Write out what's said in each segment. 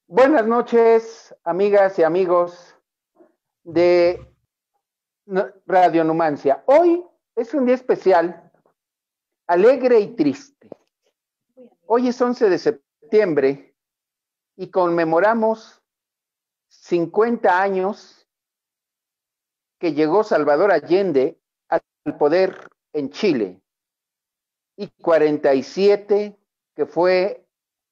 Buenas noches, amigas y amigos de Radio Numancia. Hoy es un día especial, alegre y triste. Hoy es 11 de septiembre y conmemoramos 50 años que llegó Salvador Allende al poder en Chile y 47 que fue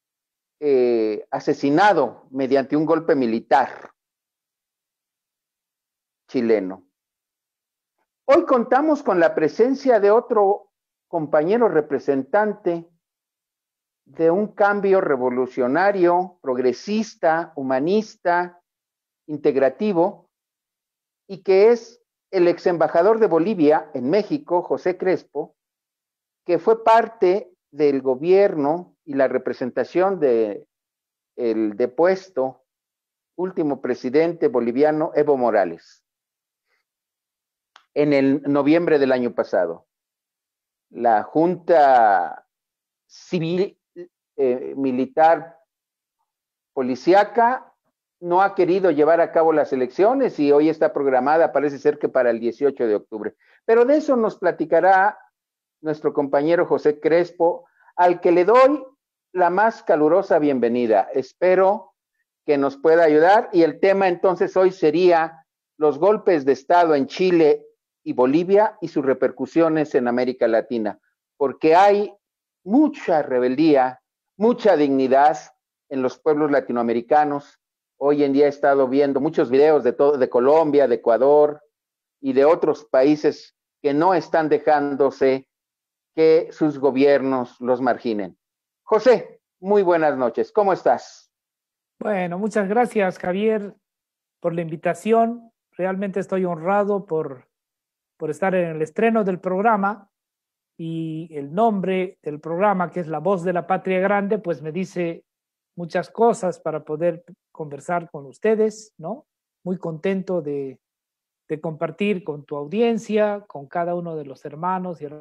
asesinado mediante un golpe militar chileno. Hoy contamos con la presencia de otro compañero representante de un cambio revolucionario, progresista, humanista, integrativo, y que es el ex embajador de Bolivia en México, José Crespo, que fue parte del gobierno y la representación del depuesto último presidente boliviano Evo Morales en el noviembre del año pasado. La Junta Civil Militar Policíaca no ha querido llevar a cabo las elecciones y hoy está programada, parece ser que para el 18 de octubre. Pero de eso nos platicará nuestro compañero José Crespo, al que le doy la más calurosa bienvenida. Espero que nos pueda ayudar y el tema entonces hoy sería los golpes de Estado en Chile y Bolivia y sus repercusiones en América Latina, porque hay mucha rebeldía, mucha dignidad en los pueblos latinoamericanos. Hoy en día he estado viendo muchos videos de Colombia, de Ecuador y de otros países que no están dejándose que sus gobiernos los marginen. José, muy buenas noches. ¿Cómo estás? Bueno, muchas gracias, Javier, por la invitación. Realmente estoy honrado por estar en el estreno del programa y el nombre del programa, que es La Voz de la Patria Grande, pues me dice muchas cosas para poder conversar con ustedes, ¿no? Muy contento de compartir con tu audiencia, con cada uno de los hermanos y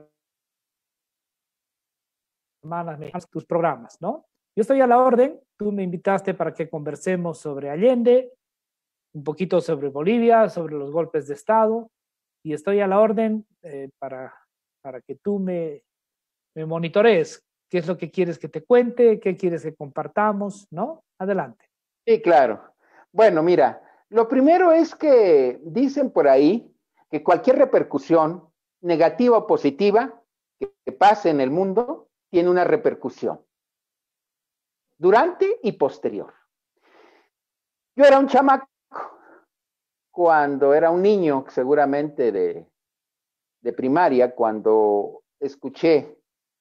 hermanas mexicanas tus programas, ¿no? Yo estoy a la orden, tú me invitaste para que conversemos sobre Allende, un poquito sobre Bolivia, sobre los golpes de Estado, y estoy a la orden para que tú me monitorees qué es lo que quieres que te cuente, qué quieres que compartamos, ¿no? Adelante. Sí, claro. Bueno, mira, lo primero es que dicen por ahí que cualquier repercusión, negativa o positiva, que pase en el mundo, tiene una repercusión durante y posterior. Yo era un chamaco cuando era un niño, seguramente de primaria, cuando escuché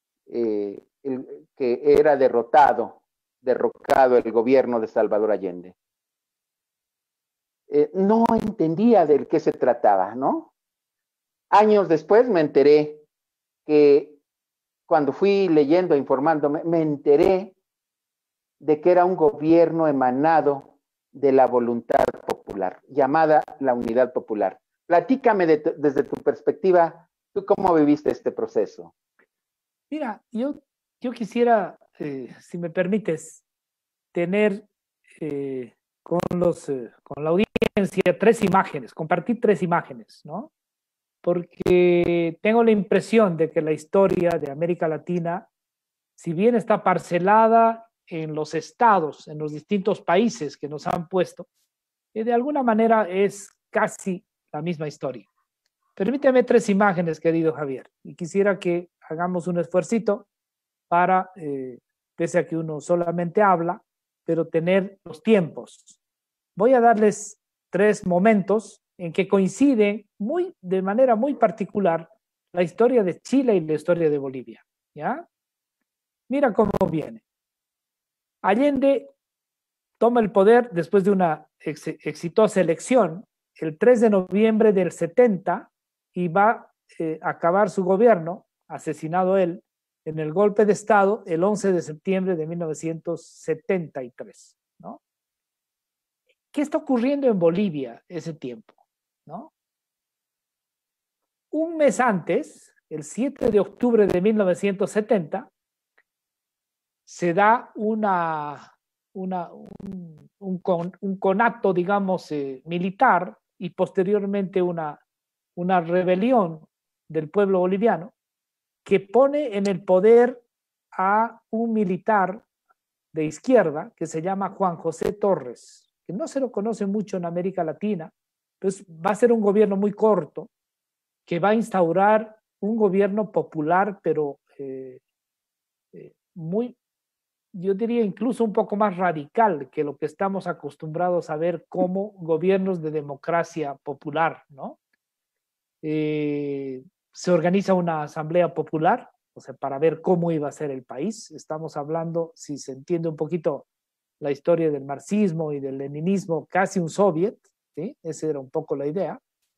que era derrocado el gobierno de Salvador Allende. No entendía de qué se trataba, ¿no? Años después me enteré que cuando fui leyendo, informándome, me enteré de que era un gobierno emanado de la voluntad popular, llamada la Unidad Popular. Platícame desde tu perspectiva, ¿tú cómo viviste este proceso? Mira, yo quisiera, si me permites, tener con la audiencia tres imágenes, compartir tres imágenes, ¿no? Porque tengo la impresión de que la historia de América Latina, si bien está parcelada en los estados, en los distintos países que nos han puesto, de alguna manera es casi la misma historia. Permíteme tres imágenes, querido Javier, y quisiera que hagamos un esfuercito para, pese a que uno solamente habla, pero tener los tiempos. Voy a darles tres momentos en que coinciden de manera muy particular la historia de Chile y la historia de Bolivia. ¿Ya? Mira cómo viene. Allende toma el poder después de una exitosa elección el 3 de noviembre del 70 y va a acabar su gobierno, asesinado él, en el golpe de Estado el 11 de septiembre de 1973. ¿No? ¿Qué está ocurriendo en Bolivia ese tiempo? ¿No? Un mes antes, el 7 de octubre de 1970, se da un conato, digamos, militar y posteriormente una rebelión del pueblo boliviano que pone en el poder a un militar de izquierda que se llama Juan José Torres, que no se lo conoce mucho en América Latina, pues va a ser un gobierno muy corto que va a instaurar un gobierno popular, pero muy, yo diría incluso un poco más radical que lo que estamos acostumbrados a ver como gobiernos de democracia popular, ¿no? Se organiza una asamblea popular, o sea, para ver cómo iba a ser el país. Estamos hablando, si se entiende un poquito la historia del marxismo y del leninismo, casi un soviet, ¿sí? Esa era un poco la idea.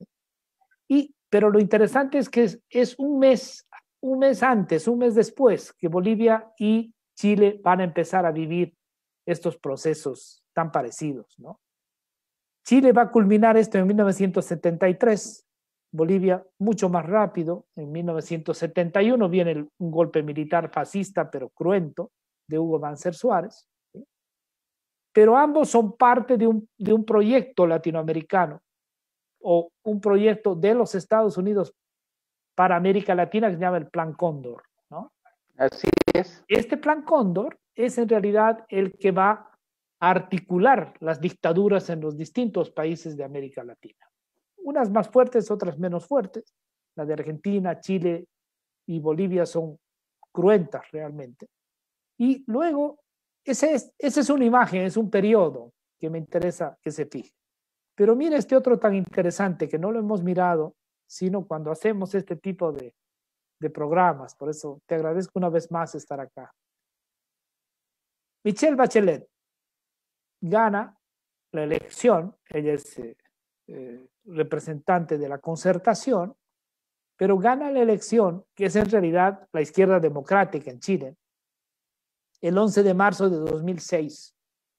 Pero lo interesante es que es un mes antes, un mes después que Bolivia y Chile van a empezar a vivir estos procesos tan parecidos, ¿no? Chile va a culminar esto en 1973, Bolivia mucho más rápido. En 1971 viene un golpe militar fascista pero cruento de Hugo Banzer Suárez, ¿sí? Pero ambos son parte de un proyecto latinoamericano o un proyecto de los Estados Unidos para América Latina que se llama el Plan Cóndor, ¿no? Así es. Este Plan Cóndor es en realidad el que va a articular las dictaduras en los distintos países de América Latina. Unas más fuertes, otras menos fuertes. La de Argentina, Chile y Bolivia son cruentas realmente. Y luego, esa es una imagen, es un periodo que me interesa que se fije. Pero mira este otro tan interesante que no lo hemos mirado, sino cuando hacemos este tipo de programas. Por eso te agradezco una vez más estar acá. Michelle Bachelet gana la elección, ella es representante de la Concertación, pero gana la elección, que es en realidad la izquierda democrática en Chile, el 11 de marzo de 2006.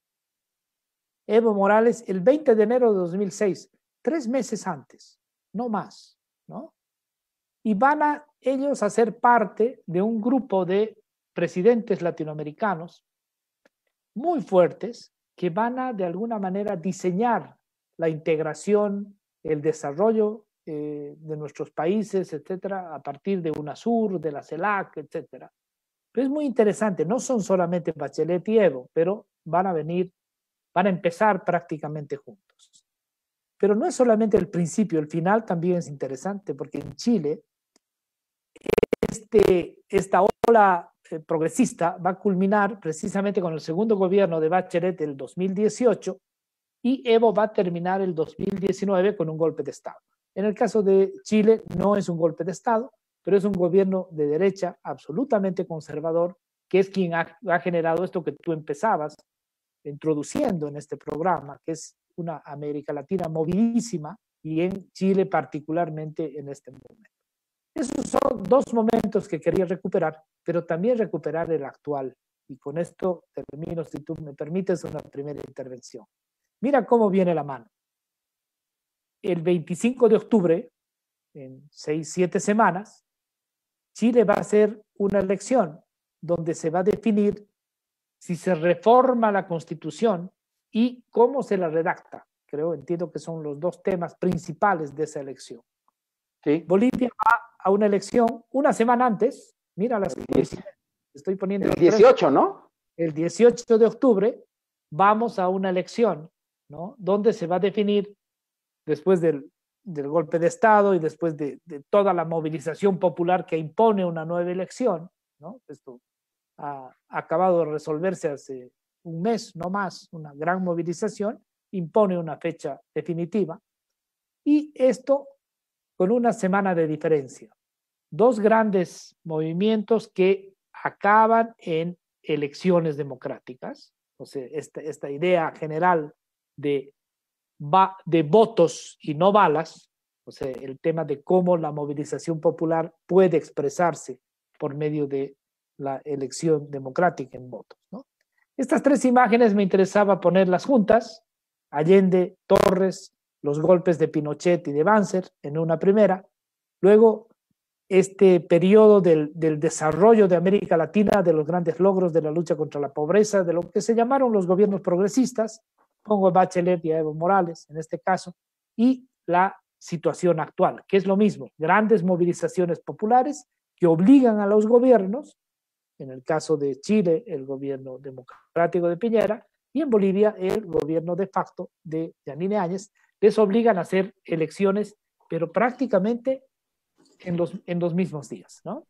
Evo Morales el 20 de enero de 2006, 3 meses antes, no más, ¿no? Y van a ellos a ser parte de un grupo de presidentes latinoamericanos muy fuertes que van a de alguna manera diseñar la integración, el desarrollo de nuestros países, etcétera, a partir de UNASUR, de la CELAC, etcétera. Pero es muy interesante, no son solamente Bachelet y Evo, pero van a empezar prácticamente juntos. Pero no es solamente el principio, el final también es interesante, porque en Chile esta ola progresista va a culminar precisamente con el segundo gobierno de Bachelet el 2018 y Evo va a terminar el 2019 con un golpe de Estado. En el caso de Chile no es un golpe de Estado, pero es un gobierno de derecha absolutamente conservador, que es quien ha generado esto que tú empezabas introduciendo en este programa, que es una América Latina movidísima y en Chile particularmente en este momento. Esos son 2 momentos que quería recuperar, pero también recuperar el actual. Y con esto termino, si tú me permites, una primera intervención. Mira cómo viene la mano. El 25 de octubre, en 6, 7 semanas, Chile va a hacer una elección donde se va a definir si se reforma la Constitución y cómo se la redacta. Entiendo que son los 2 temas principales de esa elección. Sí. Bolivia va a una elección una semana antes. Mira las coincidencias. Estoy poniendo el 18, ¿no? El 18 de octubre vamos a una elección, ¿no? Donde se va a definir, después del golpe de Estado y después de toda la movilización popular que impone una nueva elección, ¿no? Esto ha acabado de resolverse hace un mes, no más, una gran movilización, impone una fecha definitiva. Y esto con una semana de diferencia. 2 grandes movimientos que acaban en elecciones democráticas. O sea, esta idea general de votos y no balas, o sea, el tema de cómo la movilización popular puede expresarse por medio de la elección democrática en votos, ¿no? Estas 3 imágenes me interesaba ponerlas juntas: Allende, Torres, los golpes de Pinochet y de Banzer en una primera, luego este periodo del desarrollo de América Latina, de los grandes logros de la lucha contra la pobreza, de lo que se llamaron los gobiernos progresistas, pongo a Bachelet y a Evo Morales en este caso, y la situación actual, que es lo mismo, grandes movilizaciones populares que obligan a los gobiernos, en el caso de Chile, el gobierno democrático de Piñera, y en Bolivia, el gobierno de facto de Yanine Áñez, les obligan a hacer elecciones, pero prácticamente en los mismos días, ¿no?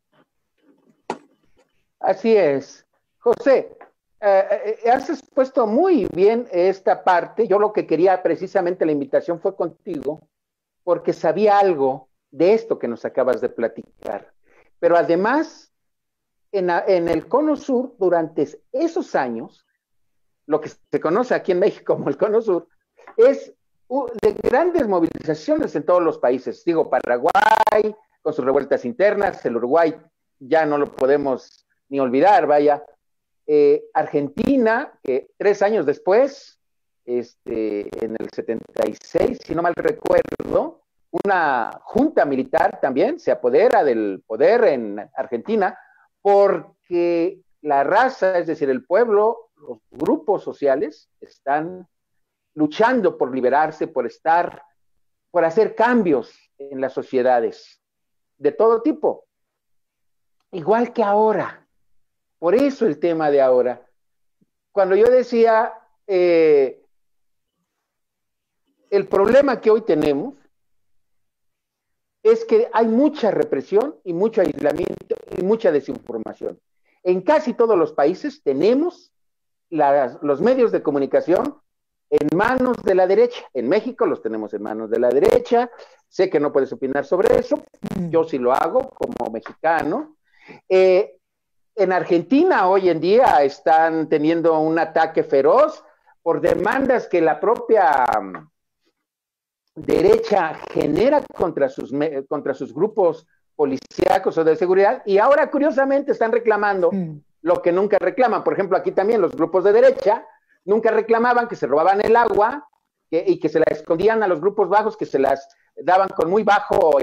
Así es. José, has expuesto muy bien esta parte. Yo lo que quería precisamente la invitación fue contigo, porque sabía algo de esto que nos acabas de platicar. Pero además, en el Cono Sur, durante esos años, lo que se conoce aquí en México como el Cono Sur, es de grandes movilizaciones en todos los países. Digo, Paraguay, con sus revueltas internas, el Uruguay ya no lo podemos ni olvidar, vaya. Argentina, que 3 años después, en el 76, si no mal recuerdo, una junta militar también se apodera del poder en Argentina porque la raza, es decir, el pueblo, los grupos sociales están luchando por liberarse, por hacer cambios en las sociedades de todo tipo, igual que ahora. Por eso el tema de ahora. Cuando yo decía, el problema que hoy tenemos es que hay mucha represión y mucho aislamiento y mucha desinformación. En casi todos los países tenemos los medios de comunicación en manos de la derecha. En México los tenemos en manos de la derecha. Sé que no puedes opinar sobre eso. Yo sí lo hago como mexicano. En Argentina hoy en día están teniendo un ataque feroz por demandas que la propia derecha genera contra sus grupos policíacos o de seguridad, y ahora curiosamente están reclamando lo que nunca reclaman. Por ejemplo, aquí también los grupos de derecha nunca reclamaban que se robaban el agua y que se la escondían a los grupos bajos, que se las daban con muy bajo,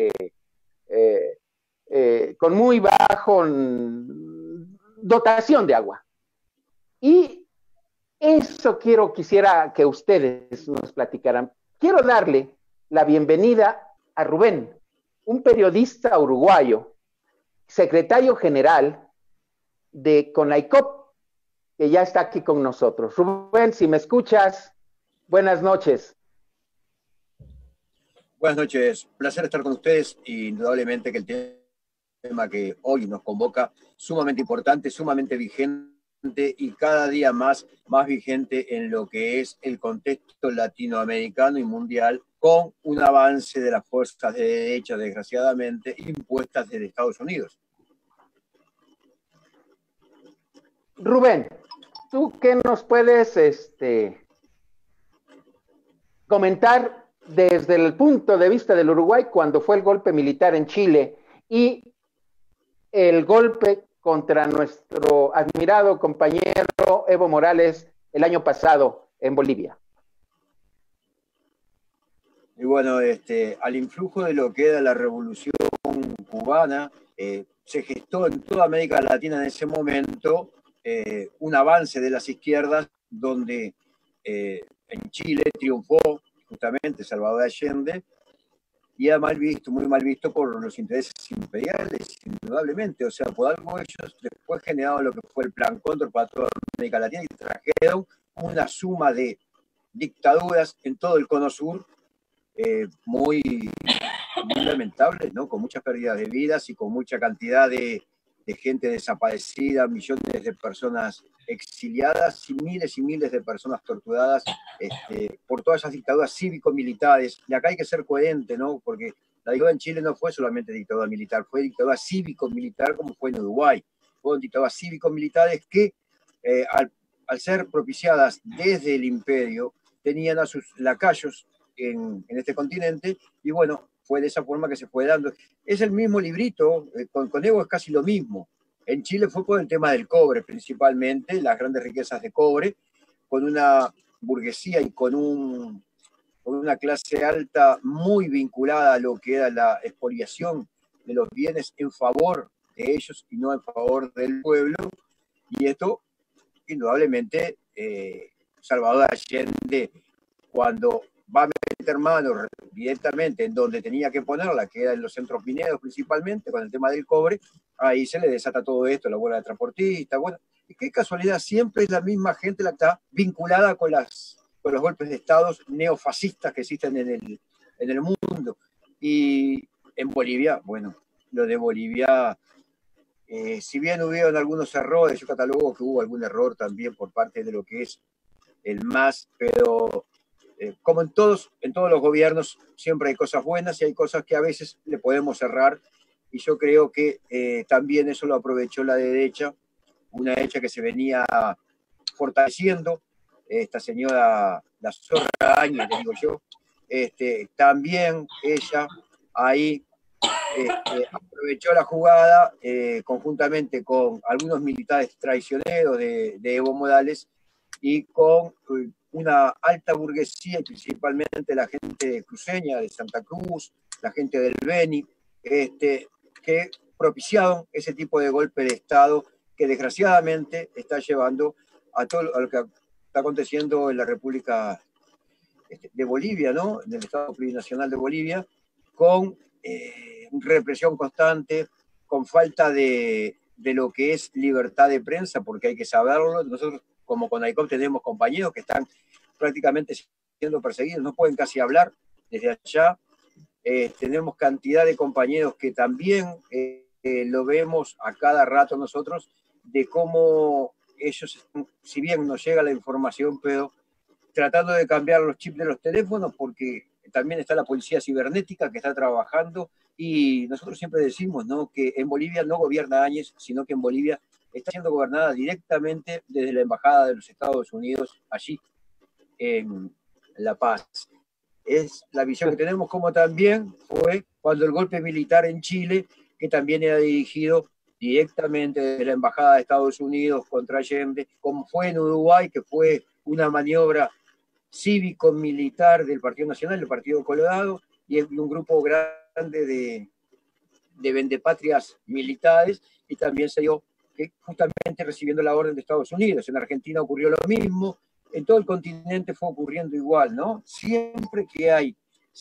con muy bajo dotación de agua. Y eso quisiera que ustedes nos platicaran. Quiero darle la bienvenida a Rubén, un periodista uruguayo, secretario general de CONAICOP, que ya está aquí con nosotros. Rubén, si me escuchas, buenas noches. Buenas noches, placer estar con ustedes. Indudablemente que el tema que hoy nos convoca, sumamente importante, sumamente vigente y cada día más vigente en lo que es el contexto latinoamericano y mundial, con un avance de las fuerzas de derecha, desgraciadamente, impuestas desde Estados Unidos. Rubén, ¿tú qué nos puedes comentar desde el punto de vista del Uruguay cuando fue el golpe militar en Chile y el golpe contra nuestro admirado compañero Evo Morales el año pasado en Bolivia? Y bueno, al influjo de lo que era la revolución cubana, se gestó en toda América Latina en ese momento un avance de las izquierdas, donde en Chile triunfó justamente Salvador Allende, y era mal visto, muy mal visto por los intereses imperiales, indudablemente. O sea, por algo ellos después generaron lo que fue el Plan Cóndor para toda América Latina y trajeron una suma de dictaduras en todo el Cono Sur, muy lamentables, ¿no? Con muchas pérdidas de vidas y con mucha cantidad de gente desaparecida, millones de personas exiliadas y miles de personas torturadas por todas esas dictaduras cívico-militares. Y acá hay que ser coherente, ¿no? Porque la dictadura en Chile no fue solamente dictadura militar, fue dictadura cívico-militar, como fue en Uruguay. Fueron dictaduras cívico-militares que, al ser propiciadas desde el imperio, tenían a sus lacayos en este continente, y bueno, fue de esa forma que se fue dando. Es el mismo librito, con Evo es casi lo mismo. En Chile fue por el tema del cobre, principalmente, las grandes riquezas de cobre, con una burguesía y con una clase alta muy vinculada a lo que era la expoliación de los bienes en favor de ellos y no en favor del pueblo. Y esto, indudablemente, Salvador Allende, cuando va a meter mano directamente en donde tenía que ponerla, que era en los centros mineros principalmente, con el tema del cobre, ahí se le desata todo esto, la huelga de transportistas, bueno, y qué casualidad, siempre es la misma gente la que está vinculada con los golpes de estados neofascistas que existen en el mundo. Y en Bolivia, bueno, lo de Bolivia, si bien hubieron algunos errores, yo catalogo que hubo algún error también por parte de lo que es el MAS, pero como en todos los gobiernos, siempre hay cosas buenas y hay cosas que a veces le podemos errar, y yo creo que también eso lo aprovechó la derecha, una derecha que se venía fortaleciendo, esta señora, la zorra Áñez, le digo yo, también ella ahí aprovechó la jugada conjuntamente con algunos militares traicioneros de Evo Morales y con una alta burguesía, principalmente la gente cruceña de Santa Cruz, la gente del Beni, que propiciaron ese tipo de golpe de Estado que desgraciadamente está llevando a todo lo que está aconteciendo en la República de Bolivia, ¿no? En el Estado Plurinacional de Bolivia, con represión constante, con falta de lo que es libertad de prensa, porque hay que saberlo. Nosotros, como CONAICOP, tenemos compañeros que están prácticamente siendo perseguidos, no pueden casi hablar desde allá. Tenemos cantidad de compañeros que también lo vemos a cada rato nosotros, de cómo ellos, si bien nos llega la información, pero tratando de cambiar los chips de los teléfonos, porque también está la policía cibernética que está trabajando, y nosotros siempre decimos, ¿no?, que en Bolivia no gobierna Áñez, sino que en Bolivia está siendo gobernada directamente desde la Embajada de los Estados Unidos allí en La Paz. Es la visión que tenemos, como también fue cuando el golpe militar en Chile, que también era dirigido directamente desde la Embajada de Estados Unidos contra Allende, como fue en Uruguay, que fue una maniobra cívico-militar del Partido Nacional, del Partido Colorado, y un grupo grande de vendepatrias militares, y también se dio que justamente recibiendo la orden de Estados Unidos. En Argentina ocurrió lo mismo, en todo el continente fue ocurriendo igual, ¿no? Siempre que hay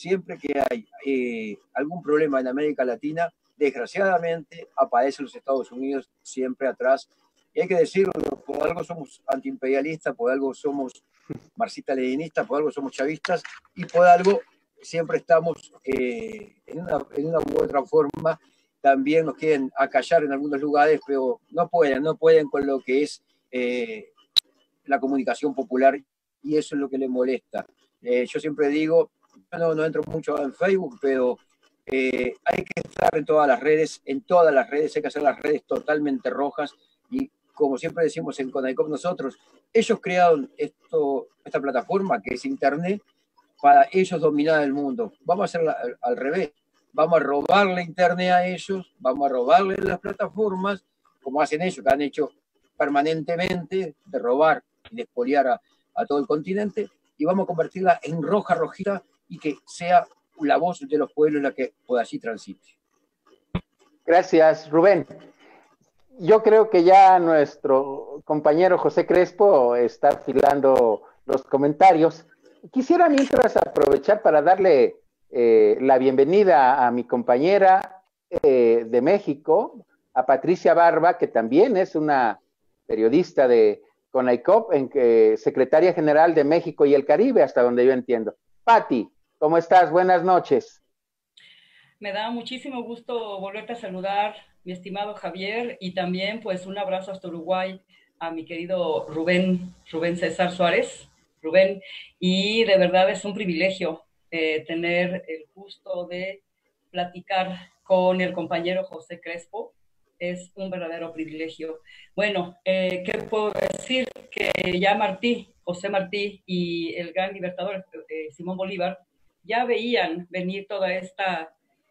algún problema en América Latina, desgraciadamente aparecen los Estados Unidos siempre atrás. Y hay que decirlo, por algo somos antiimperialistas, por algo somos marxistas-leninistas, por algo somos chavistas, y por algo siempre estamos en una u otra forma. También nos quieren acallar en algunos lugares, pero no pueden con lo que es la comunicación popular, y eso es lo que les molesta. Yo siempre digo, yo no entro mucho en Facebook, pero hay que estar en todas las redes, hay que hacer las redes totalmente rojas, y como siempre decimos en CONAICOP nosotros, ellos crearon esta plataforma que es Internet para ellos dominar el mundo. Vamos a hacerla al revés, vamos a robarle Internet a ellos, vamos a robarle las plataformas, como hacen ellos, que han hecho permanentemente, de robar y de expoliar a todo el continente, y vamos a convertirla en roja, rojita, y que sea la voz de los pueblos la que por allí transite. Gracias, Rubén. Yo creo que ya nuestro compañero José Crespo está afilando los comentarios. Quisiera mientras aprovechar para darle la bienvenida a mi compañera de México, a Patricia Barba, que también es una periodista de CONAICOP, secretaria general de México y el Caribe, hasta donde yo entiendo. Pati, ¿cómo estás? Buenas noches. Me da muchísimo gusto volverte a saludar, mi estimado Javier, y también pues un abrazo hasta Uruguay a mi querido Rubén César Suárez. Rubén, y de verdad es un privilegio tener el gusto de platicar con el compañero José Crespo. Es un verdadero privilegio. Bueno, ¿qué puedo decir? Que ya José Martí y el gran libertador Simón Bolívar ya veían venir toda esta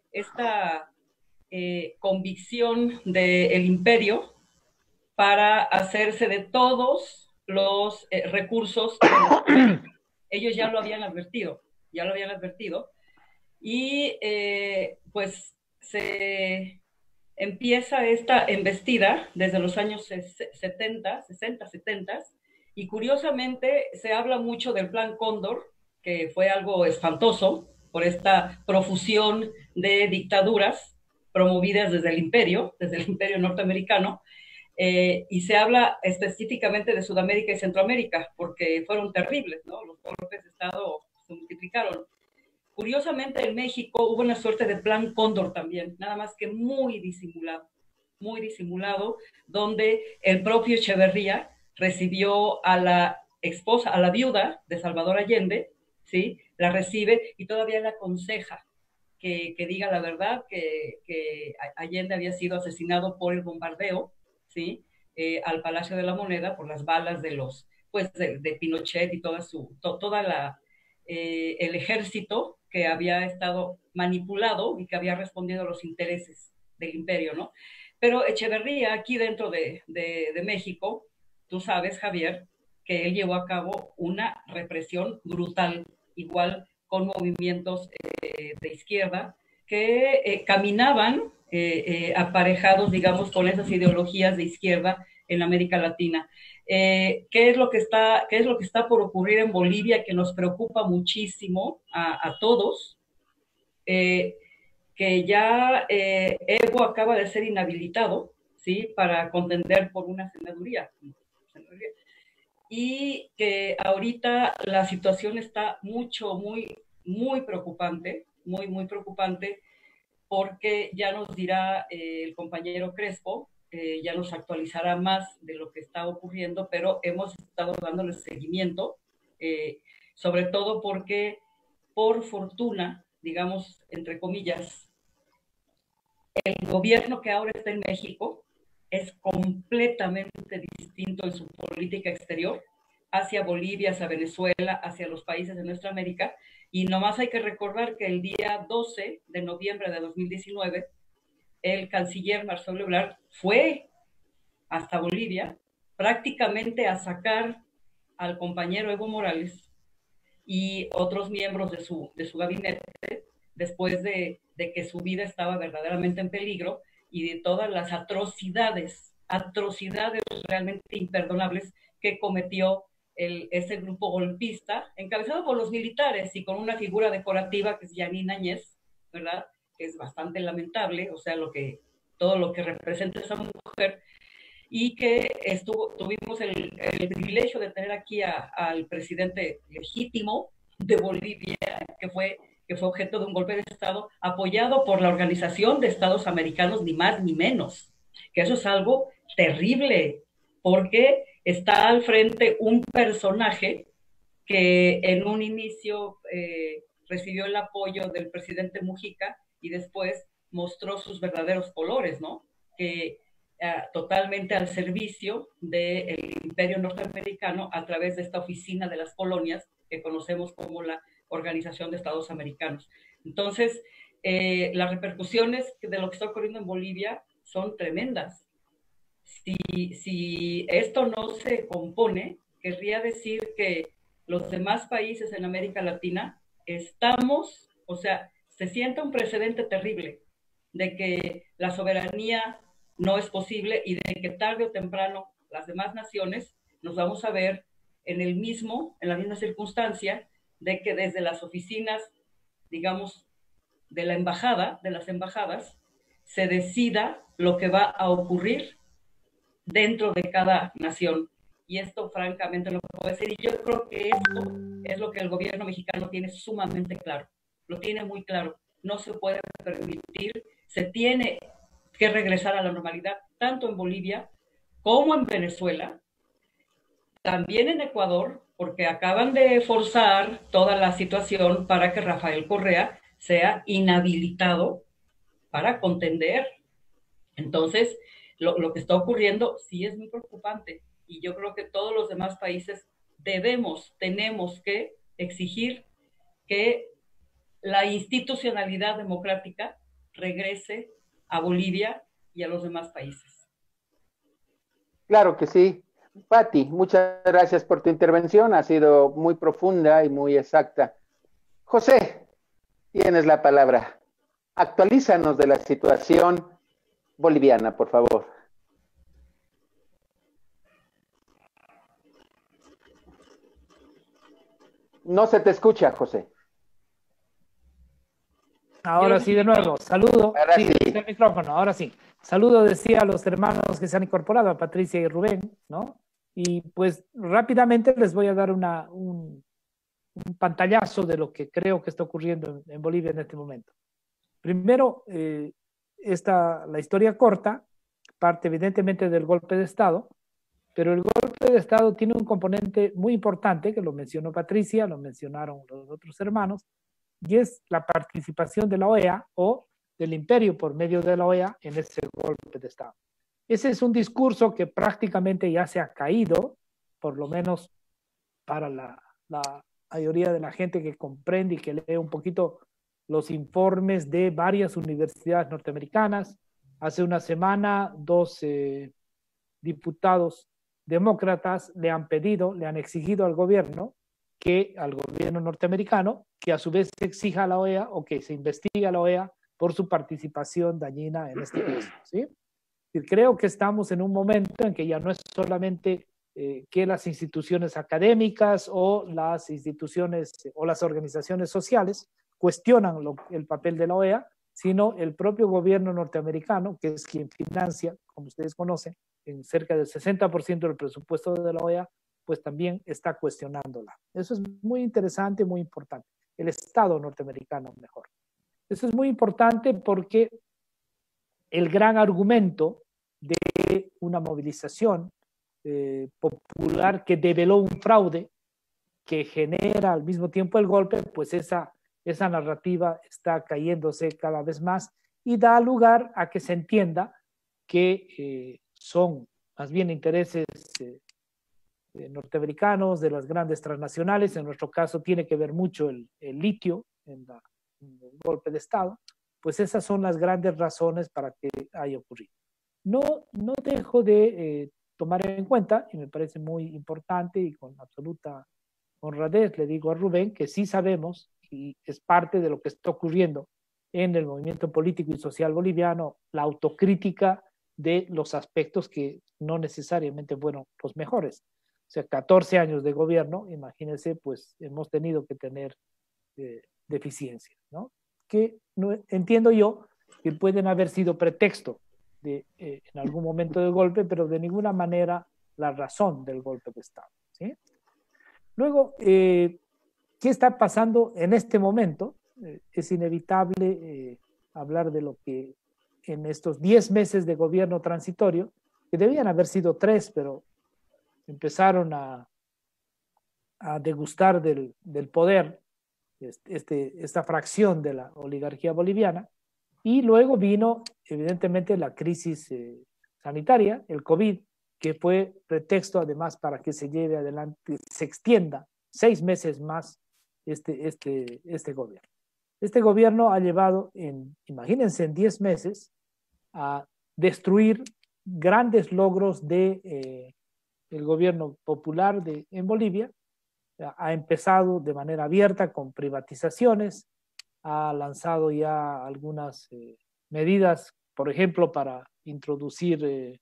convicción del imperio para hacerse de todos los recursos. Ellos ya lo habían advertido, y pues se empieza esta embestida desde los años 70, 60, 70, y curiosamente se habla mucho del Plan Cóndor, que fue algo espantoso por esta profusión de dictaduras promovidas desde el imperio norteamericano, y se habla específicamente de Sudamérica y Centroamérica, porque fueron terribles, ¿no? Los golpes de Estado se multiplicaron. Curiosamente, en México hubo una suerte de Plan Cóndor también, nada más que muy disimulado, donde el propio Echeverría recibió a la esposa, a la viuda de Salvador Allende, ¿sí? La recibe y todavía le aconseja que diga la verdad, que Allende había sido asesinado por el bombardeo, ¿sí? Al Palacio de la Moneda por las balas de los, pues, de Pinochet y el ejército que había estado manipulado y que había respondido a los intereses del imperio, ¿no? Pero Echeverría, aquí dentro de México, tú sabes, Javier, que él llevó a cabo una represión brutal, igual con movimientos de izquierda que caminaban aparejados, digamos, con esas ideologías de izquierda en América Latina. ¿Qué es lo que está por ocurrir en Bolivia que nos preocupa muchísimo a todos? Que ya Evo acaba de ser inhabilitado, ¿sí? Para contender por una senaduría. Y que ahorita la situación está muy preocupante, muy preocupante, porque ya nos dirá el compañero Crespo, ya nos actualizará más de lo que está ocurriendo, pero hemos estado dándole seguimiento, sobre todo porque, por fortuna, digamos, entre comillas, el gobierno que ahora está en México es completamente distinto en su política exterior hacia Bolivia, hacia Venezuela, hacia los países de nuestra América. Y nomás hay que recordar que el día 12 de noviembre de 2019, el canciller Marcelo Ebrard fue hasta Bolivia prácticamente a sacar al compañero Evo Morales y otros miembros de su gabinete después de que su vida estaba verdaderamente en peligro y de todas las atrocidades realmente imperdonables que cometió ese grupo golpista, encabezado por los militares y con una figura decorativa que es Yanine Áñez, ¿verdad? Que es bastante lamentable, o sea, todo lo que representa esa mujer, y que tuvimos el privilegio de tener aquí al presidente legítimo de Bolivia, que fue objeto de un golpe de Estado apoyado por la Organización de Estados Americanos, ni más ni menos, que eso es algo terrible, porque está al frente un personaje que en un inicio recibió el apoyo del presidente Mujica y después mostró sus verdaderos colores, ¿no? Que totalmente al servicio del imperio norteamericano a través de esta oficina de las colonias que conocemos como la Organización de Estados Americanos. Entonces, las repercusiones de lo que está ocurriendo en Bolivia son tremendas. Si esto no se compone, querría decir que los demás países en América Latina estamos, o sea, se sienta un precedente terrible de que la soberanía no es posible y de que tarde o temprano las demás naciones nos vamos a ver en la misma circunstancia de que desde las oficinas, digamos, de las embajadas, se decida lo que va a ocurrir dentro de cada nación. Y esto francamente no puede ser. Y yo creo que esto es lo que el gobierno mexicano tiene sumamente claro. Lo tiene muy claro. No se puede permitir, se tiene que regresar a la normalidad, tanto en Bolivia como en Venezuela, también en Ecuador, porque acaban de forzar toda la situación para que Rafael Correa sea inhabilitado para contender. Entonces, lo que está ocurriendo sí es muy preocupante y yo creo que todos los demás países tenemos que exigir que la institucionalidad democrática regrese a Bolivia y a los demás países. Claro que sí. Pati, muchas gracias por tu intervención, ha sido muy profunda y muy exacta. José, tienes la palabra. Actualízanos de la situación boliviana, por favor. No se te escucha, José. Ahora sí, de nuevo, saludo. Ahora sí, sí. el micrófono, ahora sí. Saludo, decía, a los hermanos que se han incorporado, a Patricia y Rubén, ¿no? Y pues rápidamente les voy a dar un pantallazo de lo que creo que está ocurriendo en Bolivia en este momento. Primero, la historia corta parte evidentemente del golpe de Estado, pero el golpe de Estado tiene un componente muy importante, que lo mencionó Patricia, lo mencionaron los otros hermanos, y es la participación de la OEA o del imperio por medio de la OEA en ese golpe de Estado. Ese es un discurso que prácticamente ya se ha caído, por lo menos para la mayoría de la gente que comprende y que lee un poquito los informes de varias universidades norteamericanas. Hace una semana, 12 diputados demócratas le han exigido al gobierno norteamericano, que a su vez exija a la OEA o que se investigue a la OEA por su participación dañina en este caso, ¿sí? Y creo que estamos en un momento en que ya no es solamente que las instituciones académicas o las instituciones o las organizaciones sociales cuestionan el papel de la OEA, sino el propio gobierno norteamericano, que es quien financia, como ustedes conocen, en cerca del 60% del presupuesto de la OEA, pues también está cuestionándola. Eso es muy interesante, muy importante. El Estado norteamericano, mejor. Eso es muy importante porque el gran argumento de una movilización popular que develó un fraude que genera al mismo tiempo el golpe, pues esa narrativa está cayéndose cada vez más y da lugar a que se entienda que son más bien intereses norteamericanos, de las grandes transnacionales. En nuestro caso tiene que ver mucho el litio en el golpe de Estado. Pues esas son las grandes razones para que haya ocurrido. No dejo de tomar en cuenta, y me parece muy importante y con absoluta honradez le digo a Rubén que sí sabemos, y es parte de lo que está ocurriendo en el movimiento político y social boliviano, la autocrítica de los aspectos que no necesariamente fueron los mejores. O sea, 14 años de gobierno, imagínense, pues hemos tenido que tener deficiencias, ¿no? Que no, entiendo yo que pueden haber sido pretexto en algún momento del golpe, pero de ninguna manera la razón del golpe de Estado, ¿sí? Luego, ¿qué está pasando en este momento? Es inevitable hablar de lo que en estos 10 meses de gobierno transitorio, que debían haber sido 3, pero empezaron a degustar del poder esta fracción de la oligarquía boliviana, y luego vino evidentemente la crisis sanitaria, el COVID, que fue pretexto además para que se lleve adelante, se extienda 6 meses más este gobierno. Este gobierno ha llevado, imagínense, en 10 meses a destruir grandes logros de el gobierno popular en Bolivia. Ha empezado de manera abierta con privatizaciones, ha lanzado ya algunas medidas, por ejemplo, para introducir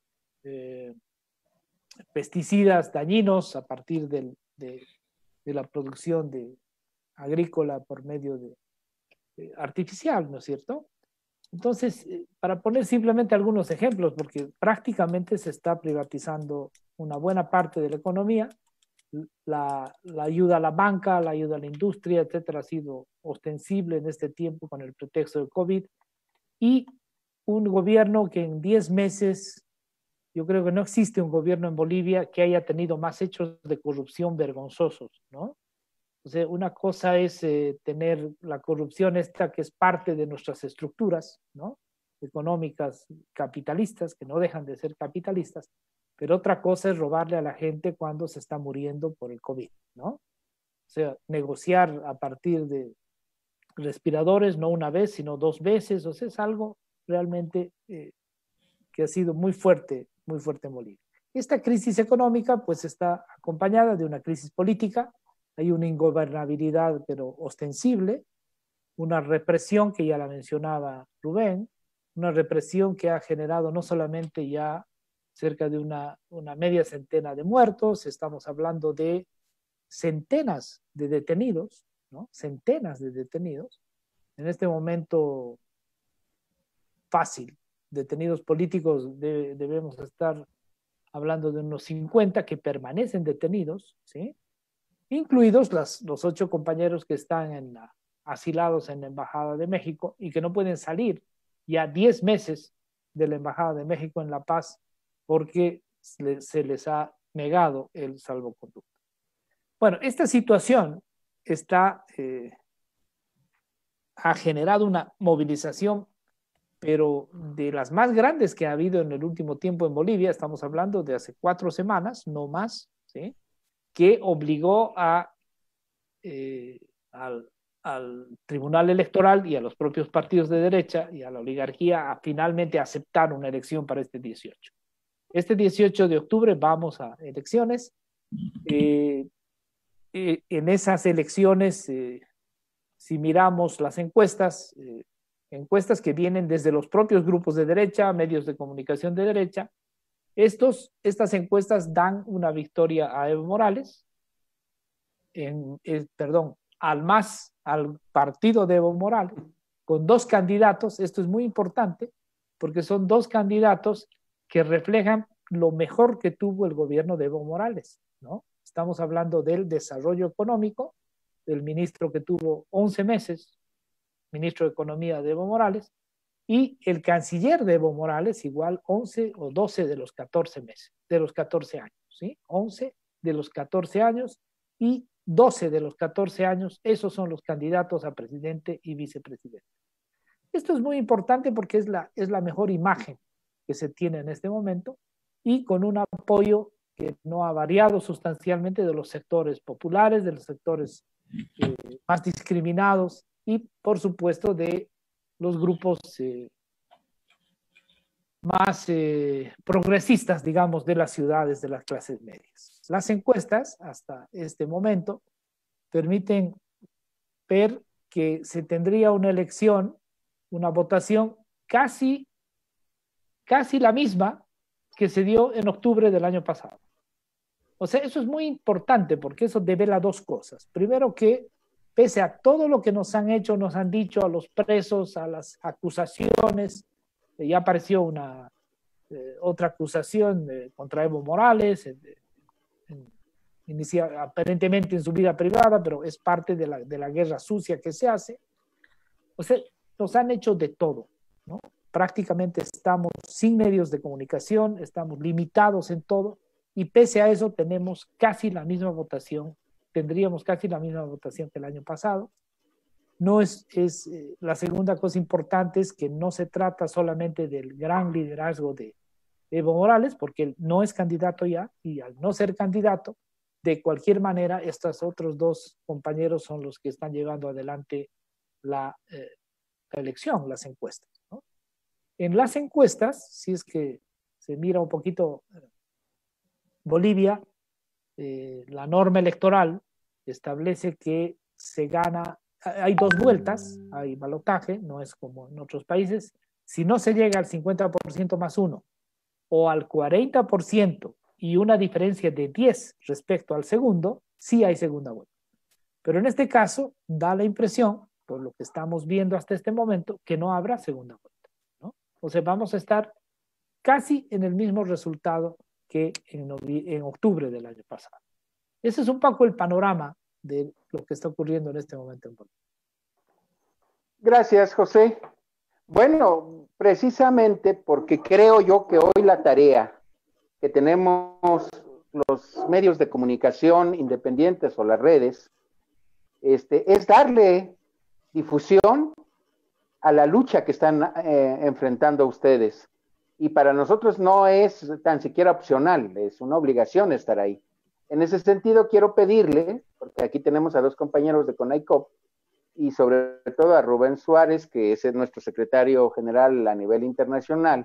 pesticidas dañinos a partir de la producción agrícola por medio artificial, ¿no es cierto? Entonces, para poner simplemente algunos ejemplos, porque prácticamente se está privatizando una buena parte de la economía, la ayuda a la banca, la ayuda a la industria, etcétera, ha sido ostensible en este tiempo con el pretexto del COVID, y un gobierno que en 10 meses, yo creo que no existe un gobierno en Bolivia que haya tenido más hechos de corrupción vergonzosos, ¿no? O sea, una cosa es tener la corrupción esta que es parte de nuestras estructuras, ¿no?, económicas capitalistas, que no dejan de ser capitalistas, pero otra cosa es robarle a la gente cuando se está muriendo por el COVID, ¿no? O sea, negociar a partir de respiradores, no una vez, sino 2 veces, o sea, es algo realmente que ha sido muy fuerte en Bolivia. Esta crisis económica pues está acompañada de una crisis política, hay una ingobernabilidad pero ostensible, una represión que ya la mencionaba Rubén, una represión que ha generado no solamente ya cerca de una media centena de muertos, estamos hablando de centenas de detenidos, ¿no? Centenas de detenidos. En este momento fácil, detenidos políticos debemos estar hablando de unos 50 que permanecen detenidos, ¿sí? Incluidos los 8 compañeros que están asilados en la Embajada de México y que no pueden salir ya 10 meses de la Embajada de México en La Paz porque se les ha negado el salvoconducto. Bueno, esta situación ha generado una movilización, pero de las más grandes que ha habido en el último tiempo en Bolivia. Estamos hablando de hace 4 semanas, no más, ¿sí? Que obligó al Tribunal Electoral y a los propios partidos de derecha y a la oligarquía a finalmente aceptar una elección para este 18. Este 18 de octubre vamos a elecciones. En esas elecciones, si miramos las encuestas, encuestas que vienen desde los propios grupos de derecha, medios de comunicación de derecha, estas encuestas dan una victoria a Evo Morales, al partido de Evo Morales, con 2 candidatos. Esto es muy importante porque son 2 candidatos que reflejan lo mejor que tuvo el gobierno de Evo Morales, ¿no? Estamos hablando del desarrollo económico, del ministro que tuvo 11 meses, ministro de Economía de Evo Morales, y el canciller de Evo Morales, igual 11 o 12 de los 14 meses, de los 14 años, ¿sí? 11 de los 14 años y 12 de los 14 años, esos son los candidatos a presidente y vicepresidente. Esto es muy importante porque es la mejor imagen que se tiene en este momento y con un apoyo que no ha variado sustancialmente de los sectores populares, de los sectores más discriminados y, por supuesto, de los grupos más progresistas, digamos, de las ciudades, de las clases medias. Las encuestas, hasta este momento, permiten ver que se tendría una elección, una votación casi la misma que se dio en octubre del año pasado. O sea, eso es muy importante porque eso devela 2 cosas. Primero, que pese a todo lo que nos han hecho, nos han dicho a los presos, a las acusaciones, ya apareció otra acusación contra Evo Morales, aparentemente en su vida privada, pero es parte de la guerra sucia que se hace. O sea, nos han hecho de todo, ¿no? Prácticamente estamos sin medios de comunicación, estamos limitados en todo, y pese a eso tendríamos casi la misma votación que el año pasado. La segunda cosa importante es que no se trata solamente del gran liderazgo de Evo Morales, porque él no es candidato ya, y al no ser candidato, de cualquier manera, estos otros 2 compañeros son los que están llevando adelante la elección, las encuestas, ¿no? En las encuestas, si es que se mira un poquito Bolivia, la norma electoral establece que se gana, hay 2 vueltas, hay balotaje, no es como en otros países. Si no se llega al 50% más 1 o al 40% y una diferencia de 10 respecto al segundo, sí hay segunda vuelta. Pero en este caso da la impresión, por lo que estamos viendo hasta este momento, que no habrá segunda vuelta, ¿no? O sea, vamos a estar casi en el mismo resultado que en octubre del año pasado. Ese es un poco el panorama de lo que está ocurriendo en este momento en Bolivia. Gracias, José. Bueno, precisamente porque creo yo que hoy la tarea que tenemos los medios de comunicación independientes o las redes es darle difusión a la lucha que están enfrentando ustedes. Y para nosotros no es tan siquiera opcional, es una obligación estar ahí. En ese sentido, quiero pedirle, porque aquí tenemos a 2 compañeros de CONAICOP, y sobre todo a Rubén Suárez, que es nuestro secretario general a nivel internacional,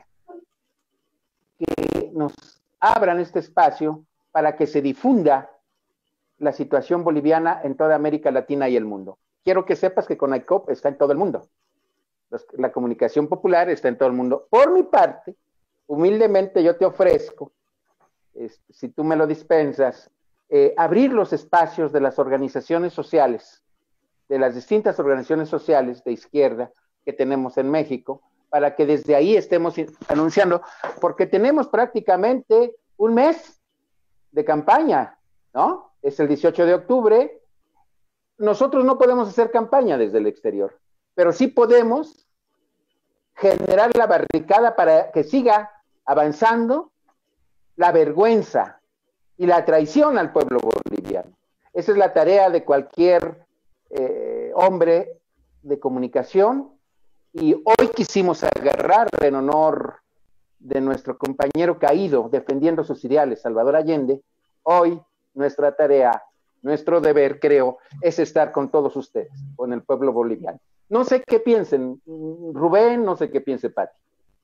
que nos abran este espacio para que se difunda la situación boliviana en toda América Latina y el mundo. quiero que sepas que CONAICOP está en todo el mundo. La comunicación popular está en todo el mundo. Por mi parte, humildemente yo te ofrezco, si tú me lo dispensas, abrir los espacios de las organizaciones sociales, de las distintas organizaciones sociales de izquierda que tenemos en México, para que desde ahí estemos anunciando, porque tenemos prácticamente un mes de campaña, ¿no? Es el 18 de octubre. Nosotros no podemos hacer campaña desde el exterior, pero sí podemos generar la barricada para que siga avanzando la vergüenza y la traición al pueblo boliviano. Esa es la tarea de cualquier hombre de comunicación, y hoy quisimos agarrar en honor de nuestro compañero caído defendiendo sus ideales, Salvador Allende. Hoy nuestra tarea, nuestro deber, creo, es estar con todos ustedes, con el pueblo boliviano. No sé qué piensen, Rubén, no sé qué piense Pati.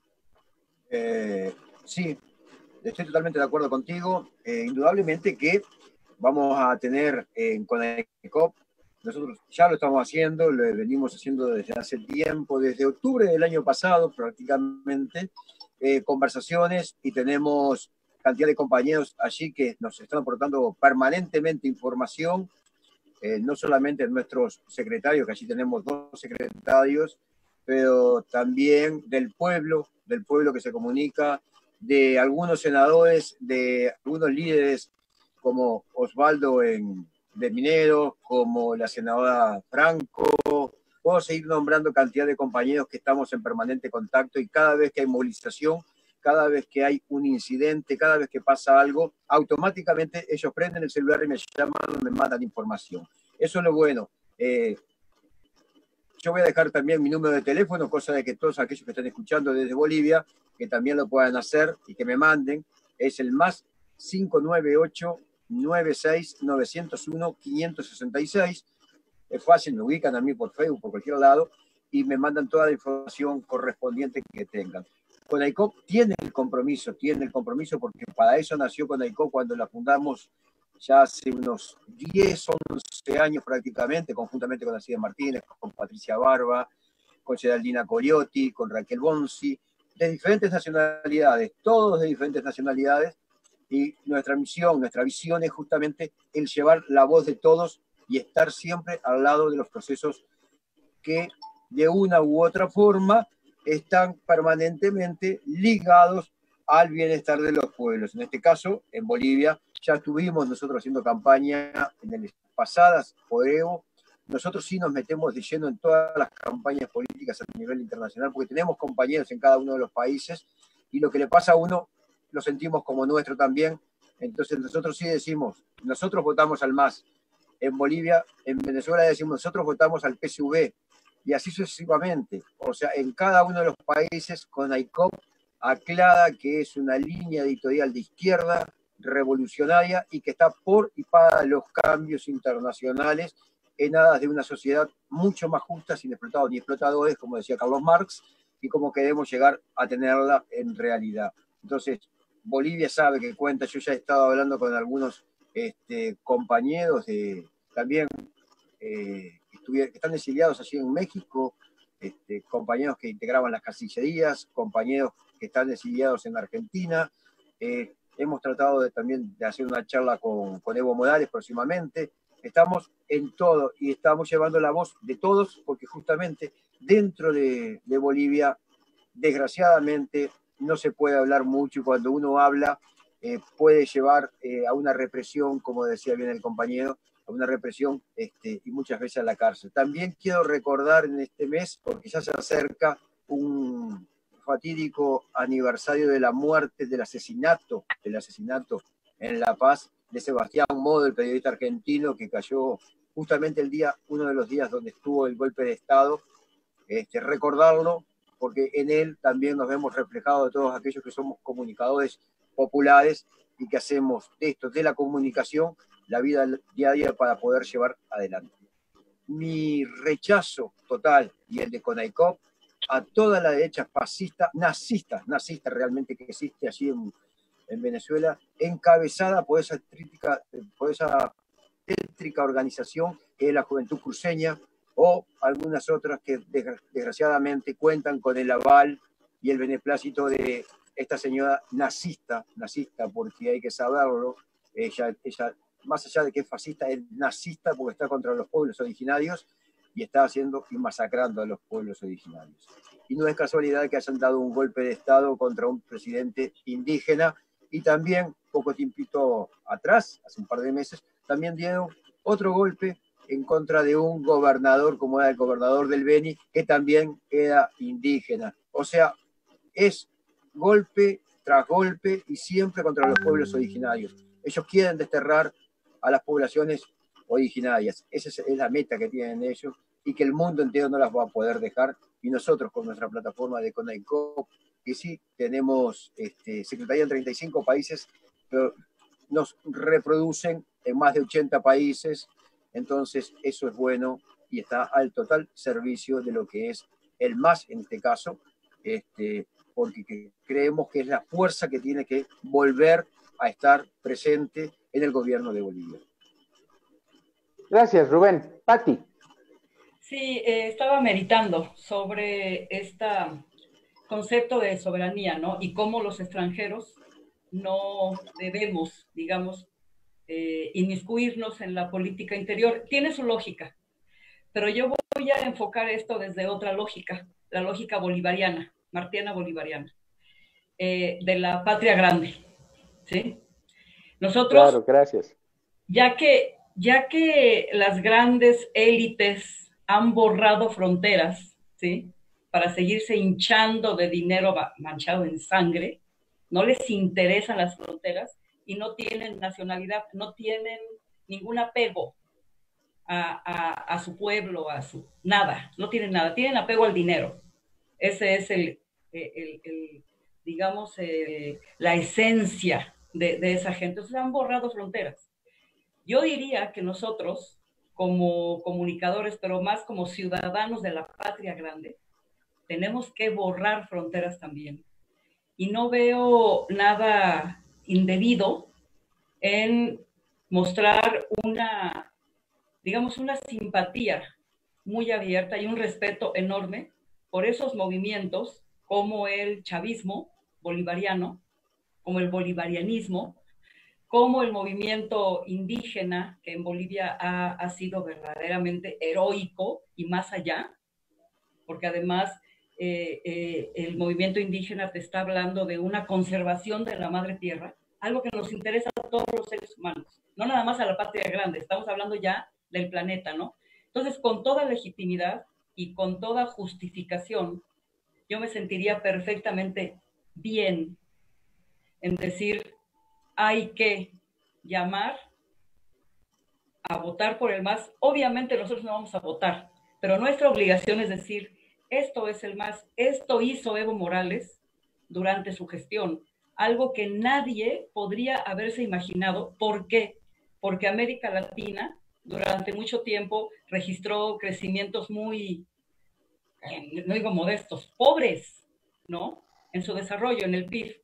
Sí, estoy totalmente de acuerdo contigo. Indudablemente que vamos a tener en CONAICOP, nosotros ya lo estamos haciendo, lo venimos haciendo desde hace tiempo, desde octubre del año pasado prácticamente, conversaciones, y tenemos cantidad de compañeros allí que nos están aportando permanentemente información, no solamente nuestros secretarios, que allí tenemos 2 secretarios, pero también del pueblo que se comunica, de algunos senadores, de algunos líderes como Osvaldo de Mineros, como la senadora Franco. Puedo seguir nombrando cantidad de compañeros que estamos en permanente contacto, y cada vez que hay movilización, cada vez que hay un incidente, cada vez que pasa algo, automáticamente ellos prenden el celular y me llaman, me mandan información. Eso es lo bueno. Yo voy a dejar también mi número de teléfono, cosa de que todos aquellos que están escuchando desde Bolivia, que también lo puedan hacer y que me manden. Es el más 598-96-901-566. Es fácil, me ubican a mí por Facebook, por cualquier lado, y me mandan toda la información correspondiente que tengan. CONAICOP tiene el compromiso, porque para eso nació CONAICOP cuando la fundamos ya hace unos 10, 11 años prácticamente, conjuntamente con Alcide Martínez, con Patricia Barba, con Geraldina Coriotti, con Raquel Bonsi, de diferentes nacionalidades, todos de diferentes nacionalidades, y nuestra misión, nuestra visión es justamente el llevar la voz de todos y estar siempre al lado de los procesos que de una u otra forma están permanentemente ligados al bienestar de los pueblos. En este caso, en Bolivia, ya estuvimos nosotros haciendo campaña en las pasadas por Evo. Nosotros sí nos metemos de lleno en todas las campañas políticas a nivel internacional, porque tenemos compañeros en cada uno de los países, y lo que le pasa a uno lo sentimos como nuestro también. Entonces nosotros sí decimos, nosotros votamos al MAS. En Bolivia, en Venezuela decimos, nosotros votamos al PSUV, y así sucesivamente. O sea, en cada uno de los países, CONAICOP aclara que es una línea editorial de izquierda, revolucionaria, y que está por y para los cambios internacionales en aras de una sociedad mucho más justa, sin explotados ni explotadores, como decía Carlos Marx, y como queremos llegar a tenerla en realidad. Entonces, Bolivia sabe que cuenta. Yo ya he estado hablando con algunos compañeros también que están exiliados allí en México, compañeros que integraban las casillerías, compañeros que están exiliados en Argentina. Hemos tratado también de hacer una charla con Evo Morales próximamente. Estamos en todo y estamos llevando la voz de todos, porque justamente dentro de Bolivia, desgraciadamente, no se puede hablar mucho, y cuando uno habla puede llevar a una represión, como decía bien el compañero, a una represión y muchas veces a la cárcel. También quiero recordar en este mes, porque ya se acerca un fatídico aniversario de la muerte, del asesinato en La Paz de Sebastián Modo, el periodista argentino que cayó justamente uno de los días donde estuvo el golpe de Estado. Recordarlo, porque en él también nos vemos reflejados todos aquellos que somos comunicadores populares y que hacemos de esto, de la comunicación, la vida diaria para poder llevar adelante. Mi rechazo total, y el de CONAICOP, a toda la derecha fascista, nazista realmente, que existe allí en Venezuela, encabezada por esa tétrica organización que es la Juventud Cruceña, o algunas otras que desgraciadamente cuentan con el aval y el beneplácito de esta señora nazista, porque hay que saberlo, ella más allá de que es fascista, es nazista porque está contra los pueblos originarios y está haciendo y masacrando a los pueblos originarios. Y no es casualidad que hayan dado un golpe de Estado contra un presidente indígena, y también, poco tiempito atrás, hace un par de meses, también dieron otro golpe en contra de un gobernador, como era el gobernador del Beni, que también era indígena. O sea, es golpe tras golpe y siempre contra los pueblos originarios. Ellos quieren desterrar a las poblaciones originarias. Esa es la meta que tienen ellos y que el mundo entero no las va a poder dejar. Y nosotros con nuestra plataforma de CONAICOP, que sí tenemos secretaría en 35 países, pero nos reproducen en más de 80 países. Entonces eso es bueno y está al total servicio de lo que es el MAS en este caso, porque creemos que es la fuerza que tiene que volver a estar presente en el gobierno de Bolivia. Gracias, Rubén. Pati. Sí, estaba meditando sobre este concepto de soberanía, ¿no? Y cómo los extranjeros no debemos, digamos, inmiscuirnos en la política interior. Tiene su lógica, pero yo voy a enfocar esto desde otra lógica, la lógica bolivariana, martiana bolivariana, de la patria grande, ¿sí? Nosotros, claro, gracias. Ya que las grandes élites han borrado fronteras, ¿sí? Para seguirse hinchando de dinero manchado en sangre, no les interesan las fronteras y no tienen nacionalidad, no tienen ningún apego a su pueblo, nada, no tienen nada, tienen apego al dinero. Ese es digamos, la esencia de esa gente. Entonces han borrado fronteras. Yo diría que nosotros, como comunicadores, pero más como ciudadanos de la patria grande, tenemos que borrar fronteras también. Y no veo nada indebido en mostrar digamos, una simpatía muy abierta y un respeto enorme por esos movimientos como el chavismo bolivariano, como el bolivarianismo, como el movimiento indígena, que en Bolivia ha sido verdaderamente heroico y más allá, porque además el movimiento indígena te está hablando de una conservación de la madre tierra, algo que nos interesa a todos los seres humanos, no nada más a la patria grande, estamos hablando ya del planeta, ¿no? Entonces, con toda legitimidad y con toda justificación, yo me sentiría perfectamente bien en decir, hay que llamar a votar por el MAS. Obviamente nosotros no vamos a votar, pero nuestra obligación es decir, esto es el MAS, esto hizo Evo Morales durante su gestión, algo que nadie podría haberse imaginado. ¿Por qué? Porque América Latina durante mucho tiempo registró crecimientos muy, no digo modestos, pobres, ¿no? En su desarrollo, en el PIB.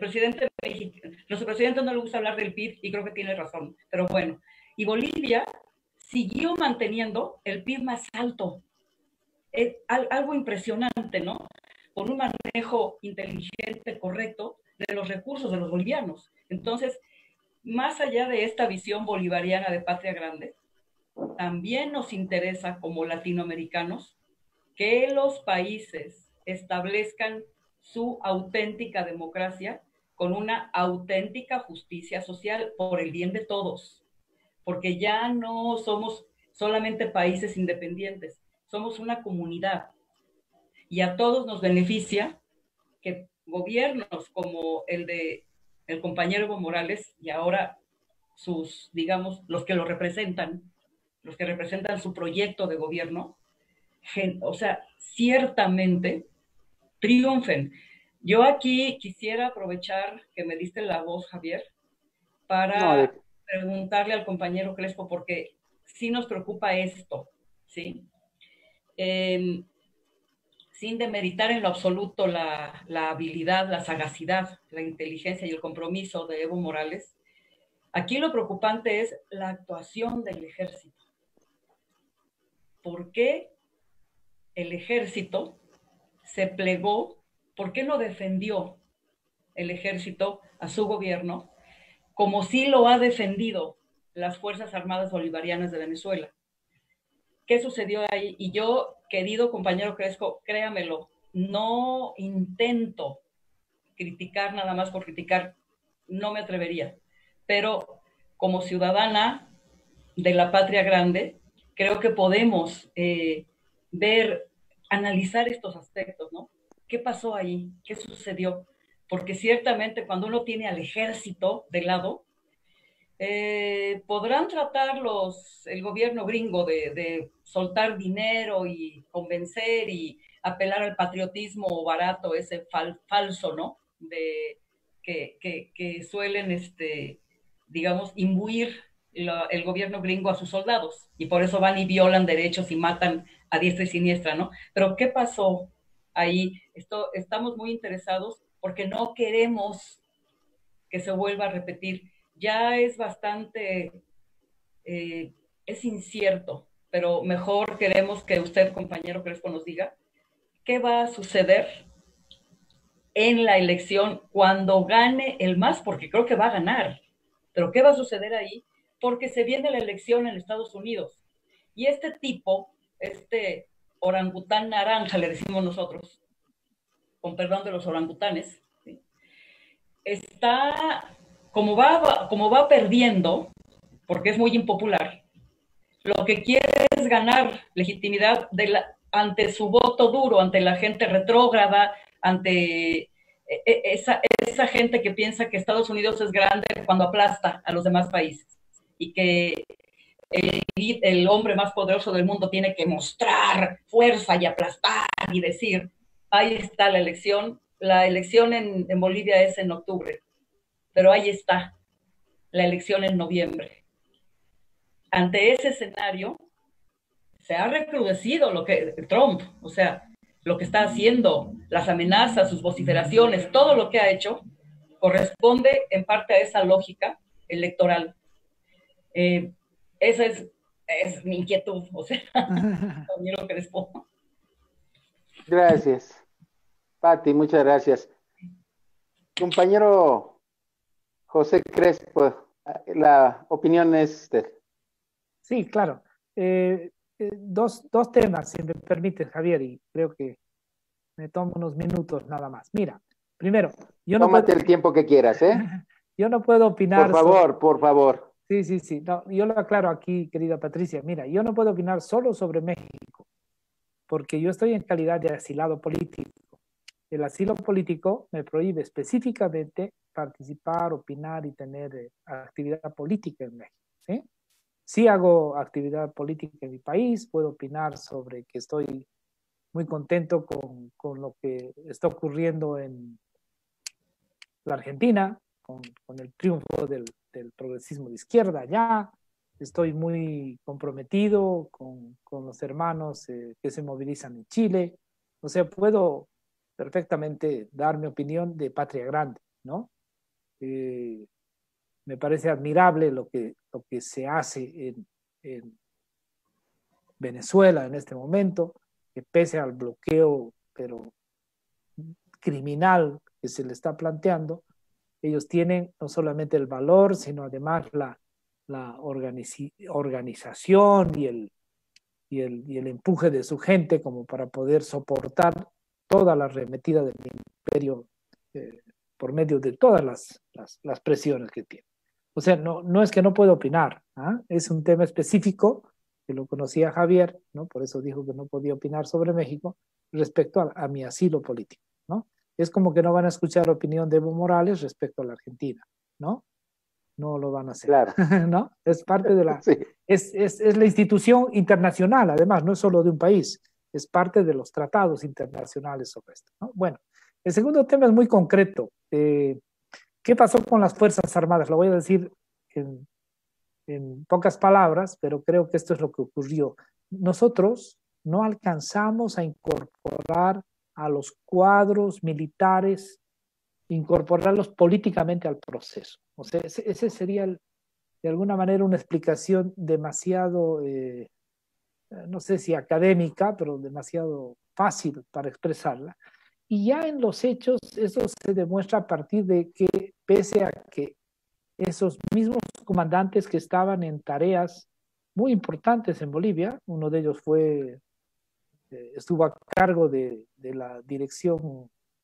Nuestro presidente no le gusta hablar del PIB y creo que tiene razón, pero bueno. Y Bolivia siguió manteniendo el PIB más alto. Es algo impresionante, ¿no? Por un manejo inteligente, correcto, de los recursos de los bolivianos. Entonces, más allá de esta visión bolivariana de patria grande, también nos interesa como latinoamericanos que los países establezcan su auténtica democracia con una auténtica justicia social por el bien de todos, porque ya no somos solamente países independientes, somos una comunidad y a todos nos beneficia que gobiernos como el de el compañero Evo Morales y ahora sus, digamos, los que representan su proyecto de gobierno, o sea, ciertamente triunfen. Yo aquí quisiera aprovechar que me diste la voz, Javier, para preguntarle al compañero Crespo, porque sí nos preocupa esto, ¿sí? Sin demeritar en lo absoluto la habilidad, la sagacidad, la inteligencia y el compromiso de Evo Morales, aquí lo preocupante es la actuación del ejército. por qué el ejército se plegó, por qué no defendió el ejército a su gobierno, como sí lo ha defendido las Fuerzas Armadas Bolivarianas de Venezuela. ¿Qué sucedió ahí? Y yo, querido compañero Crespo, créamelo, no intento criticar nada más por criticar, no me atrevería, pero como ciudadana de la patria grande, creo que podemos ver, analizar estos aspectos, ¿no? ¿Qué pasó ahí? ¿Qué sucedió? Porque ciertamente cuando uno tiene al ejército de lado, podrán tratarlos el gobierno gringo de soltar dinero y convencer y apelar al patriotismo barato, ese falso, ¿no? Que suelen, digamos, imbuir el gobierno gringo a sus soldados y por eso van y violan derechos y matan a diestra y siniestra, ¿no? Pero ¿qué pasó ahí? Estamos muy interesados porque no queremos que se vuelva a repetir. Ya es bastante, es incierto, pero mejor queremos que usted, compañero Crespo, nos diga qué va a suceder en la elección cuando gane el MAS, porque creo que va a ganar. Pero ¿qué va a suceder ahí? Porque se viene la elección en Estados Unidos. Y este tipo, este orangután naranja, le decimos nosotros, con perdón de los orangutanes, ¿sí? Está, como va perdiendo, porque es muy impopular, lo que quiere es ganar legitimidad ante su voto duro, ante la gente retrógrada, ante esa gente que piensa que Estados Unidos es grande cuando aplasta a los demás países y que el hombre más poderoso del mundo tiene que mostrar fuerza y aplastar y decir, ahí está la elección. La elección en Bolivia es en octubre, pero ahí está la elección en noviembre. Ante ese escenario, se ha recrudecido lo que Trump, o sea, lo que está haciendo, las amenazas, sus vociferaciones, todo lo que ha hecho, corresponde en parte a esa lógica electoral. Esa es mi inquietud, o sea, compañero Crespo. Gracias, Pati, muchas gracias. Compañero José Crespo, la opinión es usted. Sí, claro. Dos temas, si me permite, Javier, y creo que me tomo unos minutos nada más. Mira, primero, Tómate el tiempo que quieras, ¿eh? Yo no puedo opinar. Por favor. Sí. No, yo lo aclaro aquí, querida Patricia. Mira, yo no puedo opinar solo sobre México, porque yo estoy en calidad de asilado político. El asilo político me prohíbe específicamente participar, opinar y tener actividad política en México, ¿sí? Sí hago actividad política en mi país, puedo opinar sobre que estoy muy contento con lo que está ocurriendo en la Argentina, con el triunfo del progresismo de izquierda allá. Estoy muy comprometido con los hermanos que se movilizan en Chile. O sea, puedo perfectamente dar mi opinión de patria grande, ¿no? Me parece admirable lo que se hace en Venezuela en este momento, que pese al bloqueo, pero criminal que se le está planteando, ellos tienen no solamente el valor, sino además la organización y el empuje de su gente como para poder soportar toda la arremetida del imperio por medio de todas las presiones que tiene. O sea, no es que no puedo opinar, ¿ah? Es un tema específico que lo conocía Javier, ¿no? Por eso dijo que no podía opinar sobre México respecto a mi asilo político, ¿no? Es como que no van a escuchar la opinión de Evo Morales respecto a la Argentina, ¿no? No lo van a hacer, claro. ¿no? Es parte de la... Sí. Es la institución internacional, además, no es solo de un país, es parte de los tratados internacionales sobre esto, ¿no? Bueno, el segundo tema es muy concreto. ¿Qué pasó con las Fuerzas Armadas? Lo voy a decir en pocas palabras, pero creo que esto es lo que ocurrió. Nosotros no alcanzamos a incorporar a los cuadros militares, incorporarlos políticamente al proceso. O sea, ese sería de alguna manera una explicación demasiado no sé si académica, pero demasiado fácil para expresarla. Y ya en los hechos eso se demuestra a partir de que, pese a que esos mismos comandantes que estaban en tareas muy importantes en Bolivia, uno de ellos estuvo a cargo de la dirección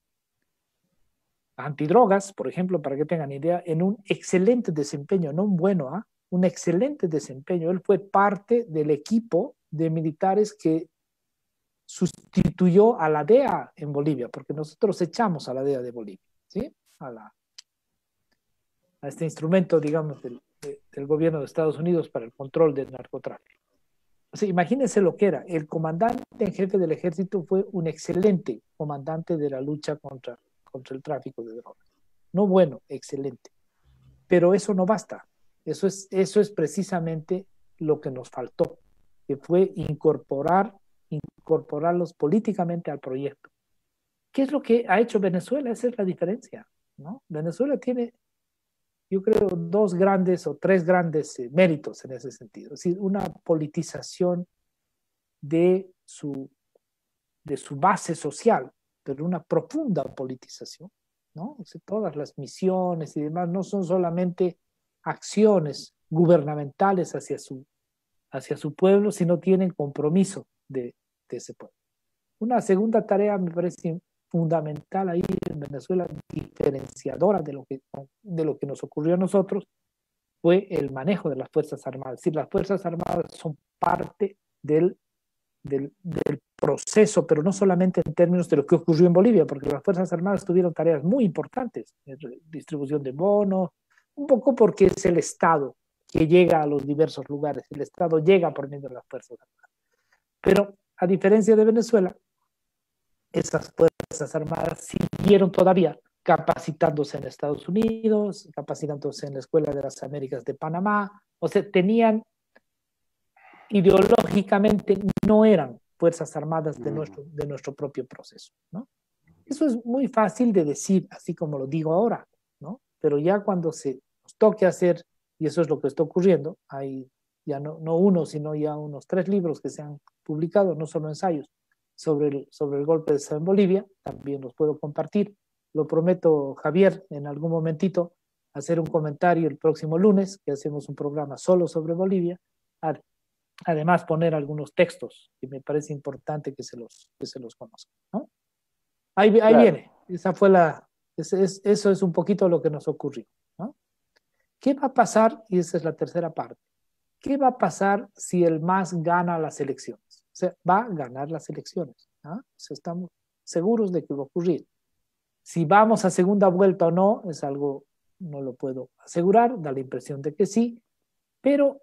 antidrogas, por ejemplo, para que tengan idea, en un excelente desempeño, no un bueno, un excelente desempeño. Él fue parte del equipo de militares que sustituyó a la DEA en Bolivia, porque nosotros echamos a la DEA de Bolivia, ¿sí? A este instrumento, digamos, del gobierno de Estados Unidos para el control del narcotráfico. O sea, imagínense lo que era. El comandante en jefe del ejército fue un excelente comandante de la lucha contra el tráfico de drogas. No bueno, excelente. Pero eso no basta. Eso es precisamente lo que nos faltó, que fue incorporarlos políticamente al proyecto. ¿Qué es lo que ha hecho Venezuela? Esa es la diferencia, ¿no? Venezuela tiene, yo creo, dos grandes o tres grandes méritos en ese sentido. Es decir, una politización de su base social, pero una profunda politización, ¿no? O sea, todas las misiones y demás no son solamente acciones gubernamentales hacia su pueblo, sino tienen compromiso de ese pueblo. Una segunda tarea me parece fundamental ahí en Venezuela, diferenciadora de lo que nos ocurrió a nosotros, fue el manejo de las Fuerzas Armadas. Es decir, las Fuerzas Armadas son parte del proceso, pero no solamente en términos de lo que ocurrió en Bolivia, porque las Fuerzas Armadas tuvieron tareas muy importantes, distribución de bonos, un poco porque es el Estado que llega a los diversos lugares, el Estado llega por medio de las Fuerzas Armadas. Pero a diferencia de Venezuela, esas Fuerzas Armadas siguieron todavía capacitándose en Estados Unidos, capacitándose en la Escuela de las Américas de Panamá, o sea, ideológicamente no eran Fuerzas Armadas de nuestro propio proceso, ¿no? Eso es muy fácil de decir, así como lo digo ahora, ¿no? Pero ya cuando se nos toque hacer, y eso es lo que está ocurriendo, hay ya no uno, sino ya unos 3 libros que se han publicado, no solo ensayos, sobre el golpe de Estado en Bolivia, también los puedo compartir. Lo prometo, Javier, en algún momentito, hacer un comentario el próximo lunes, que hacemos un programa solo sobre Bolivia, además poner algunos textos que me parece importante que se los conozcan, ¿no? Ahí claro. Viene, eso es un poquito lo que nos ocurrió, ¿no? ¿Qué va a pasar? Y esa es la tercera parte. ¿Qué va a pasar si el MAS gana las elecciones? O sea, va a ganar las elecciones, ¿no? O sea, estamos seguros de que va a ocurrir. Si vamos a segunda vuelta o no, es algo, no lo puedo asegurar, da la impresión de que sí, pero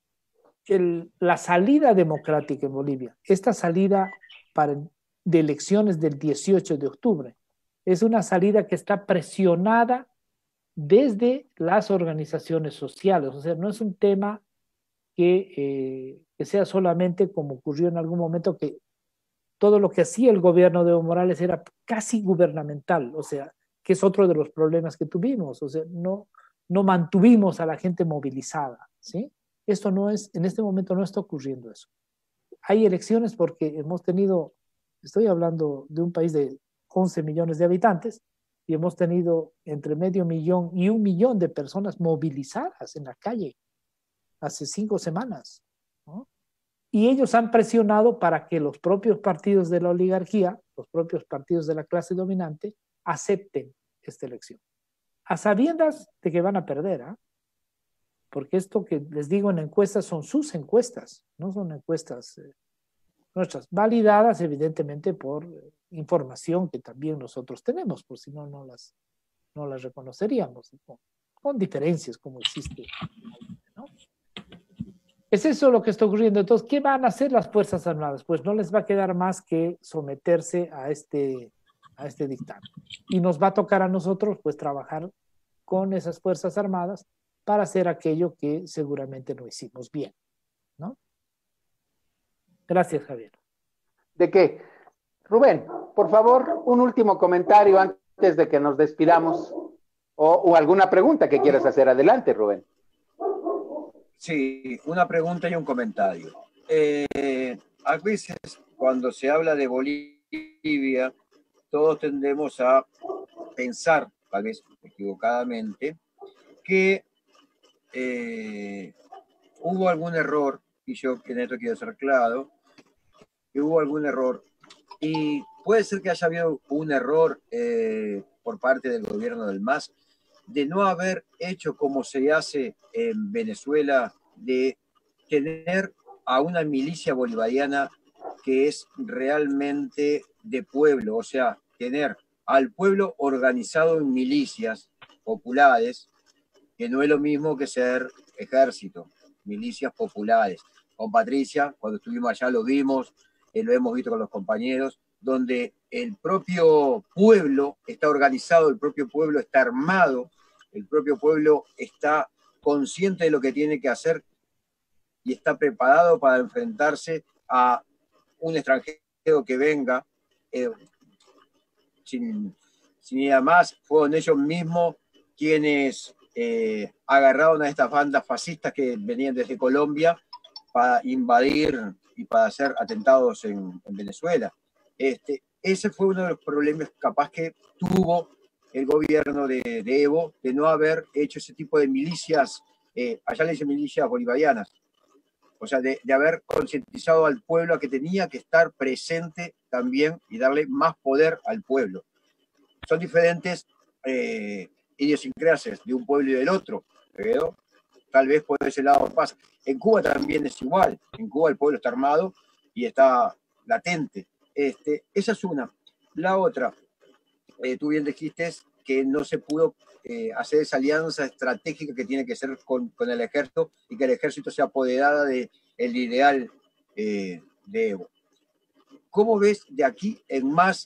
la salida democrática en Bolivia, esta salida de elecciones del 18 de octubre, es una salida que está presionada desde las organizaciones sociales. O sea, no es un tema que sea solamente como ocurrió en algún momento, que todo lo que hacía el gobierno de Evo Morales era casi gubernamental, o sea, que es otro de los problemas que tuvimos. O sea, no mantuvimos a la gente movilizada, ¿sí? Esto no es, en este momento no está ocurriendo eso. Hay elecciones porque hemos tenido, estoy hablando de un país de 11 millones de habitantes, y hemos tenido entre 500,000 y 1 millón de personas movilizadas en la calle hace 5 semanas, ¿no? Y ellos han presionado para que los propios partidos de la oligarquía, los propios partidos de la clase dominante, acepten esta elección, a sabiendas de que van a perder, ¿eh? Porque esto que les digo en encuestas son sus encuestas, no son encuestas nuestras, validadas evidentemente por información que también nosotros tenemos, por si no las reconoceríamos, con diferencias como existe, ¿no? Es eso lo que está ocurriendo. Entonces, ¿qué van a hacer las Fuerzas Armadas? Pues no les va a quedar más que someterse a este dictamen. Y nos va a tocar a nosotros, pues, trabajar con esas Fuerzas Armadas para hacer aquello que seguramente no hicimos bien, ¿no? Gracias, Javier. ¿De qué? Rubén, por favor, un último comentario antes de que nos despidamos, o alguna pregunta que quieras hacer. Adelante, Rubén. Sí, una pregunta y un comentario. a veces cuando se habla de Bolivia, todos tendemos a pensar, tal vez equivocadamente, que hubo algún error, y yo en esto quiero ser claro, que hubo algún error, y puede ser que haya habido un error por parte del gobierno del MAS de no haber hecho como se hace en Venezuela, de tener a una milicia bolivariana que es realmente de pueblo, o sea, tener al pueblo organizado en milicias populares, que no es lo mismo que ser ejército, milicias populares. Con Patricia, cuando estuvimos allá lo vimos, lo hemos visto con los compañeros, donde el propio pueblo está organizado, el propio pueblo está armado, el propio pueblo está consciente de lo que tiene que hacer y está preparado para enfrentarse a un extranjero que venga sin ir a más. Fueron ellos mismos quienes agarraron a estas bandas fascistas que venían desde Colombia para invadir y para hacer atentados en Venezuela. Ese fue uno de los problemas capaz que tuvo el gobierno de Evo, de no haber hecho ese tipo de milicias, allá le dicen milicias bolivarianas, o sea, de haber concientizado al pueblo a que tenía que estar presente también y darle más poder al pueblo. Son diferentes idiosincrasias de un pueblo y del otro, pero tal vez por ese lado pasa. En Cuba también es igual. En Cuba el pueblo está armado y está latente. Esa es una. La otra, tú bien dijiste que no se pudo hacer esa alianza estratégica que tiene que ser con el ejército y que el ejército se apoderara del ideal de Evo. ¿Cómo ves de aquí en más,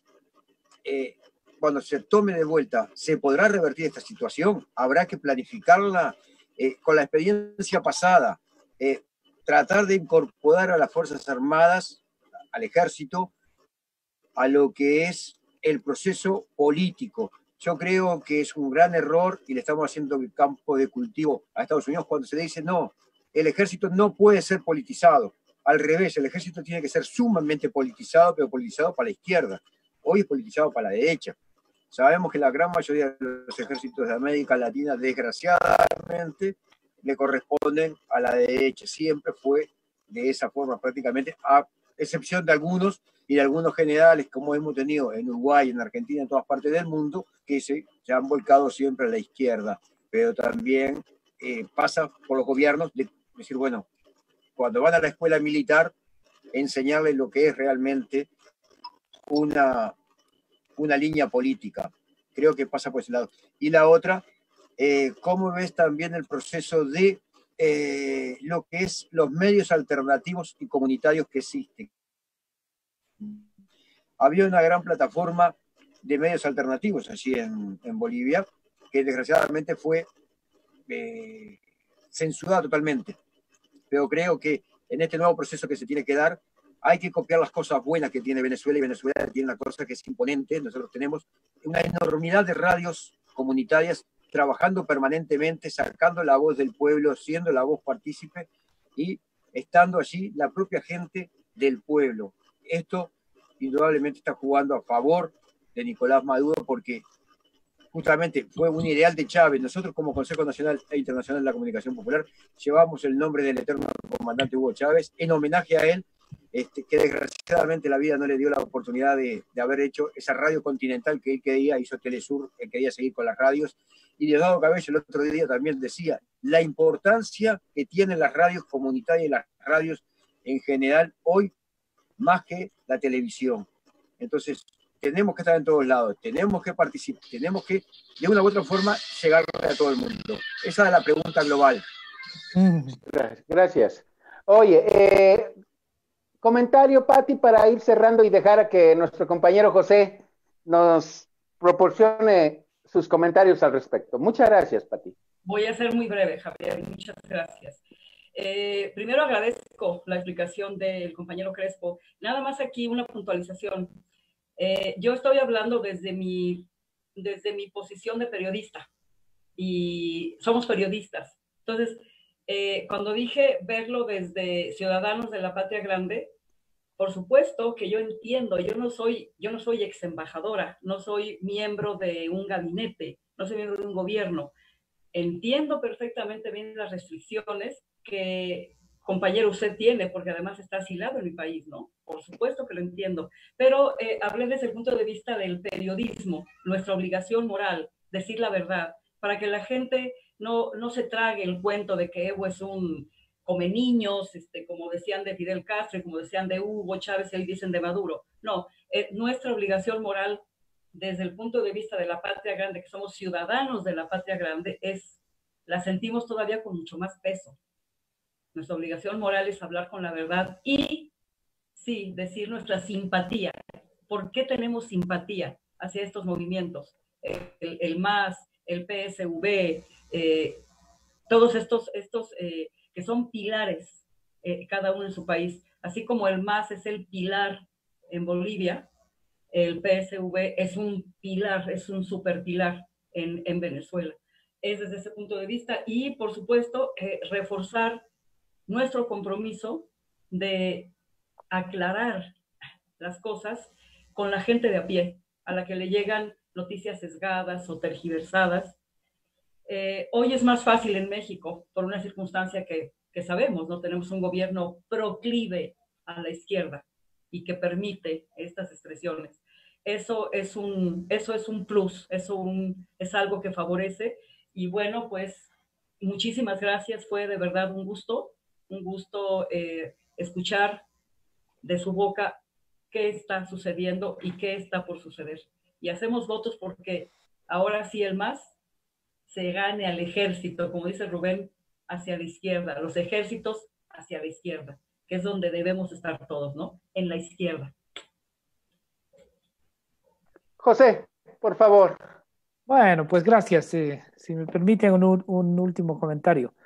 cuando se tome de vuelta, se podrá revertir esta situación? ¿Habrá que planificarla con la experiencia pasada? Tratar de incorporar a las Fuerzas Armadas, al ejército, a lo que es el proceso político. Yo creo que es un gran error y le estamos haciendo el campo de cultivo a Estados Unidos cuando se le dice no, el ejército no puede ser politizado. Al revés, el ejército tiene que ser sumamente politizado, pero politizado para la izquierda. Hoy es politizado para la derecha. Sabemos que la gran mayoría de los ejércitos de América Latina, desgraciadamente, le corresponden a la derecha. Siempre fue de esa forma prácticamente, a excepción de algunos y de algunos generales, como hemos tenido en Uruguay, en Argentina, en todas partes del mundo, que se han volcado siempre a la izquierda. Pero también pasa por los gobiernos de decir, bueno, cuando van a la escuela militar, enseñarles lo que es realmente una línea política. Creo que pasa por ese lado. Y la otra, ¿cómo ves también el proceso de lo que es los medios alternativos y comunitarios que existen? Había una gran plataforma de medios alternativos allí en Bolivia, que desgraciadamente fue censurada totalmente. Pero creo que en este nuevo proceso que se tiene que dar, hay que copiar las cosas buenas que tiene Venezuela, y Venezuela tiene una cosa que es imponente. Nosotros tenemos una enormidad de radios comunitarias trabajando permanentemente, sacando la voz del pueblo, siendo la voz partícipe y estando allí la propia gente del pueblo. Esto indudablemente está jugando a favor de Nicolás Maduro porque justamente fue un ideal de Chávez. Nosotros como Consejo Nacional e Internacional de la Comunicación Popular llevamos el nombre del eterno comandante Hugo Chávez en homenaje a él, que desgraciadamente la vida no le dio la oportunidad de haber hecho esa radio continental que él quería, hizo Telesur, él quería seguir con las radios. Y Diosdado Cabello el otro día también decía la importancia que tienen las radios comunitarias y las radios en general hoy más que la televisión. Entonces, tenemos que estar en todos lados, tenemos que participar, tenemos que, de una u otra forma, llegar a todo el mundo. Esa es la pregunta global. Gracias. Oye, comentario, Pati, para ir cerrando y dejar a que nuestro compañero José nos proporcione sus comentarios al respecto. Muchas gracias, Pati. Voy a ser muy breve, Javier, muchas gracias. Primero agradezco la explicación del compañero Crespo. Nada más aquí una puntualización. Yo estoy hablando desde mi posición de periodista y somos periodistas. Entonces, Cuando dije verlo desde Ciudadanos de la Patria Grande, por supuesto que yo entiendo, yo no soy ex embajadora, no soy miembro de un gabinete, no soy miembro de un gobierno. Entiendo perfectamente bien las restricciones que, compañero, usted tiene, porque además está asilado en mi país, ¿no? Por supuesto que lo entiendo. Pero hablé desde el punto de vista del periodismo, nuestra obligación moral, decir la verdad, para que la gente no se trague el cuento de que Evo es un come niños, como decían de Fidel Castro y como decían de Hugo Chávez y hoy dicen de Maduro. No, nuestra obligación moral desde el punto de vista de la patria grande, que somos ciudadanos de la patria grande, la sentimos todavía con mucho más peso. Nuestra obligación moral es hablar con la verdad y, sí, decir nuestra simpatía. ¿Por qué tenemos simpatía hacia estos movimientos? El MAS, el PSV, todos estos que son pilares, cada uno en su país. Así como el MAS es el pilar en Bolivia, el PSV es un pilar, es un super pilar en Venezuela. Es desde ese punto de vista y, por supuesto, reforzar nuestro compromiso de aclarar las cosas con la gente de a pie, a la que le llegan noticias sesgadas o tergiversadas. Hoy es más fácil en México por una circunstancia que sabemos, ¿no? Tenemos un gobierno proclive a la izquierda y que permite estas expresiones. Eso es un plus, es algo que favorece. Y bueno, pues muchísimas gracias, fue de verdad un gusto escuchar de su boca qué está sucediendo y qué está por suceder. Y hacemos votos porque ahora sí el MAS se gane al ejército, como dice Rubén, hacia la izquierda, los ejércitos hacia la izquierda, que es donde debemos estar todos, ¿no? En la izquierda. José, por favor. Bueno, pues gracias. Si me permiten un último comentario.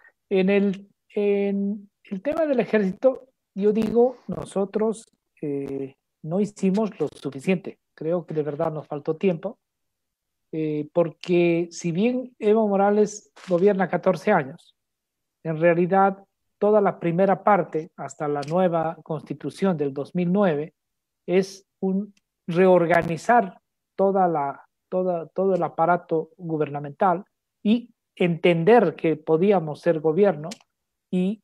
En el tema del ejército, yo digo, nosotros no hicimos lo suficiente. Creo que de verdad nos faltó tiempo, porque si bien Evo Morales gobierna 14 años, en realidad toda la primera parte, hasta la nueva constitución del 2009, es un reorganizar todo el aparato gubernamental y entender que podíamos ser gobierno, y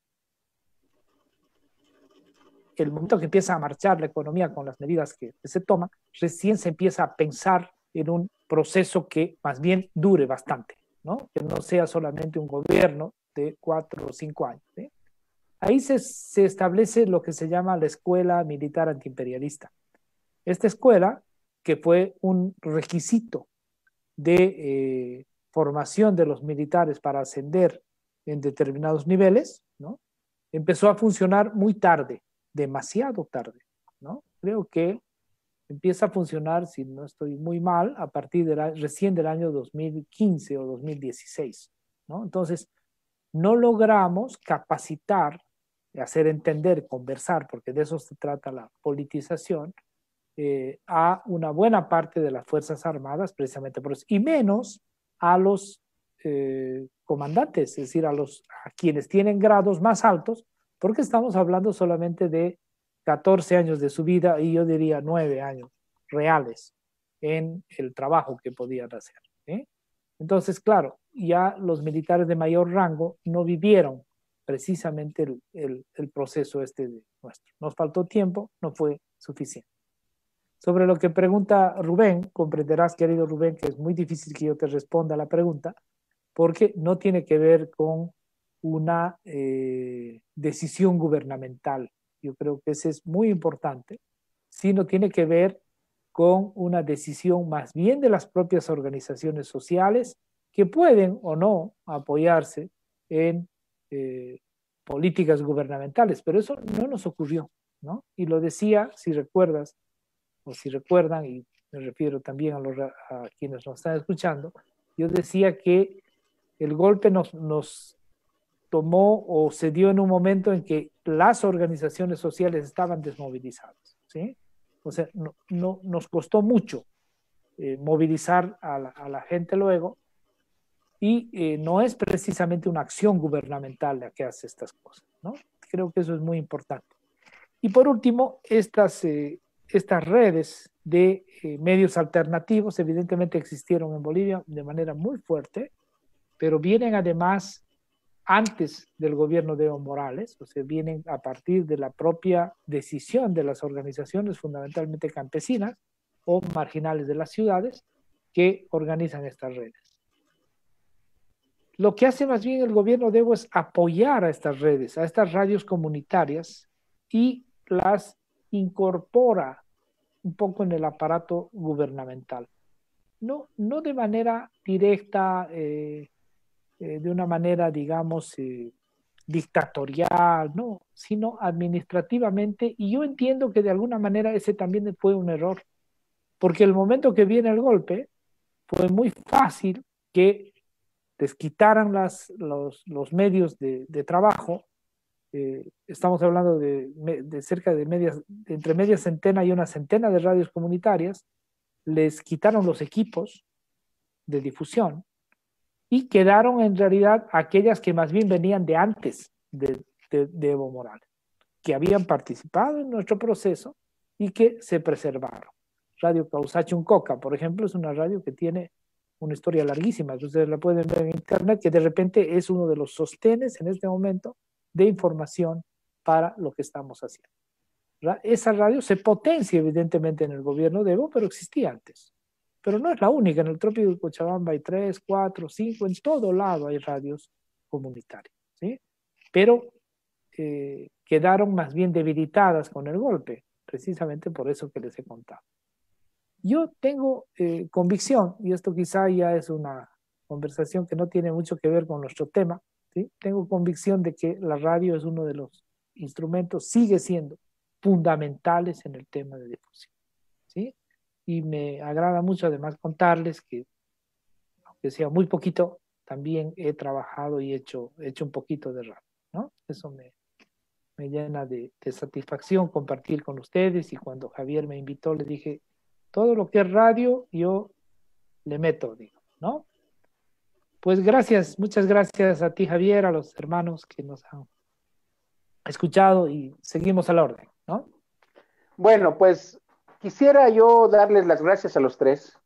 el momento que empieza a marchar la economía con las medidas que se toman, recién se empieza a pensar en un proceso que más bien dure bastante, ¿no? Que no sea solamente un gobierno de 4 o 5 años. ¿Sí? Ahí se establece lo que se llama la Escuela Militar Antiimperialista. Esta escuela, que fue un requisito de formación de los militares para ascender en determinados niveles, ¿no? Empezó a funcionar muy tarde, demasiado tarde, ¿no? Creo que empieza a funcionar, si no estoy muy mal, a partir recién del año 2015 o 2016, ¿no? Entonces, no logramos capacitar, hacer entender, conversar, porque de eso se trata la politización, a una buena parte de las Fuerzas Armadas, precisamente por eso, y menos a los comandantes, es decir, a quienes tienen grados más altos, porque estamos hablando solamente de 14 años de su vida y yo diría 9 años reales en el trabajo que podían hacer. ¿Eh? Entonces, claro, ya los militares de mayor rango no vivieron precisamente el proceso de nuestro. Nos faltó tiempo, no fue suficiente. Sobre lo que pregunta Rubén, comprenderás, querido Rubén, que es muy difícil que yo te responda a la pregunta, porque no tiene que ver con una decisión gubernamental. Yo creo que ese es muy importante, sino tiene que ver con una decisión más bien de las propias organizaciones sociales que pueden o no apoyarse en políticas gubernamentales, pero eso no nos ocurrió, ¿no? Y lo decía, si recuerdas, o si recuerdan, y me refiero también a quienes nos están escuchando, yo decía que el golpe nos tomó o se dio en un momento en que las organizaciones sociales estaban desmovilizadas, ¿sí? O sea, nos costó mucho movilizar a la gente luego, y no es precisamente una acción gubernamental la que hace estas cosas, ¿no? Creo que eso es muy importante. Y por último, estas redes de medios alternativos evidentemente existieron en Bolivia de manera muy fuerte, pero vienen además antes del gobierno de Evo Morales, o sea, vienen a partir de la propia decisión de las organizaciones fundamentalmente campesinas o marginales de las ciudades que organizan estas redes. Lo que hace más bien el gobierno de Evo es apoyar a estas redes, a estas radios comunitarias, y las incorpora un poco en el aparato gubernamental. No de manera directa, de una manera, digamos, dictatorial, no, sino administrativamente, y yo entiendo que de alguna manera ese también fue un error, porque el momento que viene el golpe fue muy fácil que les quitaran los medios de trabajo. Estamos hablando de cerca de entre media centena y una centena de radios comunitarias. Les quitaron los equipos de difusión y quedaron en realidad aquellas que más bien venían de antes de Evo Morales, que habían participado en nuestro proceso y que se preservaron. Radio Causachuncoca, por ejemplo, es una radio que tiene una historia larguísima. Ustedes la pueden ver en internet, que de repente es uno de los sostenes en este momento de información para lo que estamos haciendo. Esa radio se potencia evidentemente en el gobierno de Evo, pero existía antes. Pero no es la única. En el trópico de Cochabamba hay 3, 4, 5, en todo lado hay radios comunitarias, ¿sí? Pero quedaron más bien debilitadas con el golpe, precisamente por eso que les he contado. Yo tengo convicción, y esto quizá ya es una conversación que no tiene mucho que ver con nuestro tema, ¿sí? Tengo convicción de que la radio es uno de los instrumentos, sigue siendo fundamentales en el tema de difusión, ¿sí? Y me agrada mucho además contarles que, aunque sea muy poquito, también he trabajado y he hecho un poquito de radio, ¿no? Eso me llena de satisfacción compartir con ustedes, y cuando Javier me invitó le dije, todo lo que es radio yo le meto, digo, ¿no? Pues gracias, muchas gracias a ti, Javier, a los hermanos que nos han escuchado, y seguimos a la orden, ¿no? Bueno, pues quisiera yo darles las gracias a los tres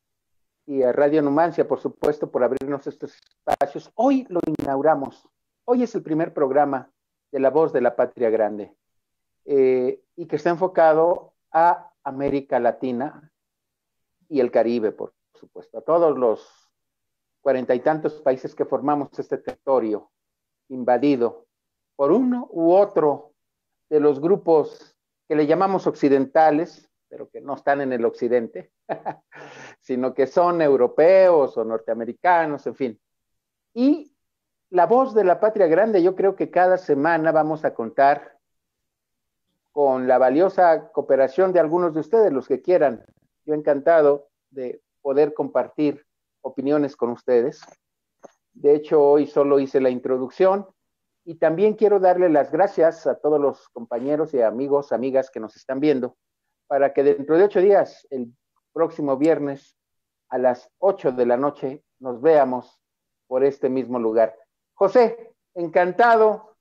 y a Radio Numancia, por supuesto, por abrirnos estos espacios. Hoy lo inauguramos. Hoy es el primer programa de La Voz de la Patria Grande, y que está enfocado a América Latina y el Caribe, por supuesto, a todos los 40 y tantos países que formamos este territorio invadido por uno u otro de los grupos que le llamamos occidentales, pero que no están en el occidente, sino que son europeos o norteamericanos, en fin. Y La Voz de la Patria Grande, yo creo que cada semana vamos a contar con la valiosa cooperación de algunos de ustedes, los que quieran. Yo encantado de poder compartir opiniones con ustedes. De hecho, hoy solo hice la introducción, y también quiero darle las gracias a todos los compañeros y amigos, amigas que nos están viendo, para que dentro de 8 días, el próximo viernes, a las 8 de la noche, nos veamos por este mismo lugar. José, encantado.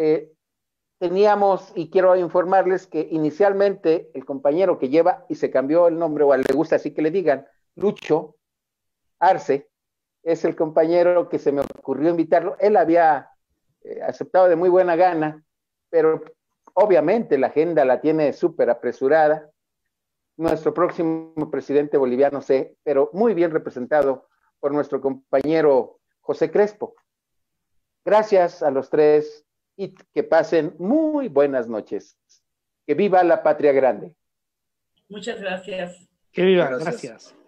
Teníamos, y quiero informarles que inicialmente el compañero que lleva, y se cambió el nombre, o le gusta así que le digan, Lucho Arce, es el compañero que se me ocurrió invitarlo. Él había aceptado de muy buena gana, pero obviamente la agenda la tiene súper apresurada. Nuestro próximo presidente boliviano, pero muy bien representado por nuestro compañero José Crespo. Gracias a los tres, y que pasen muy buenas noches. Que viva la Patria Grande. Muchas gracias. Que viva, gracias.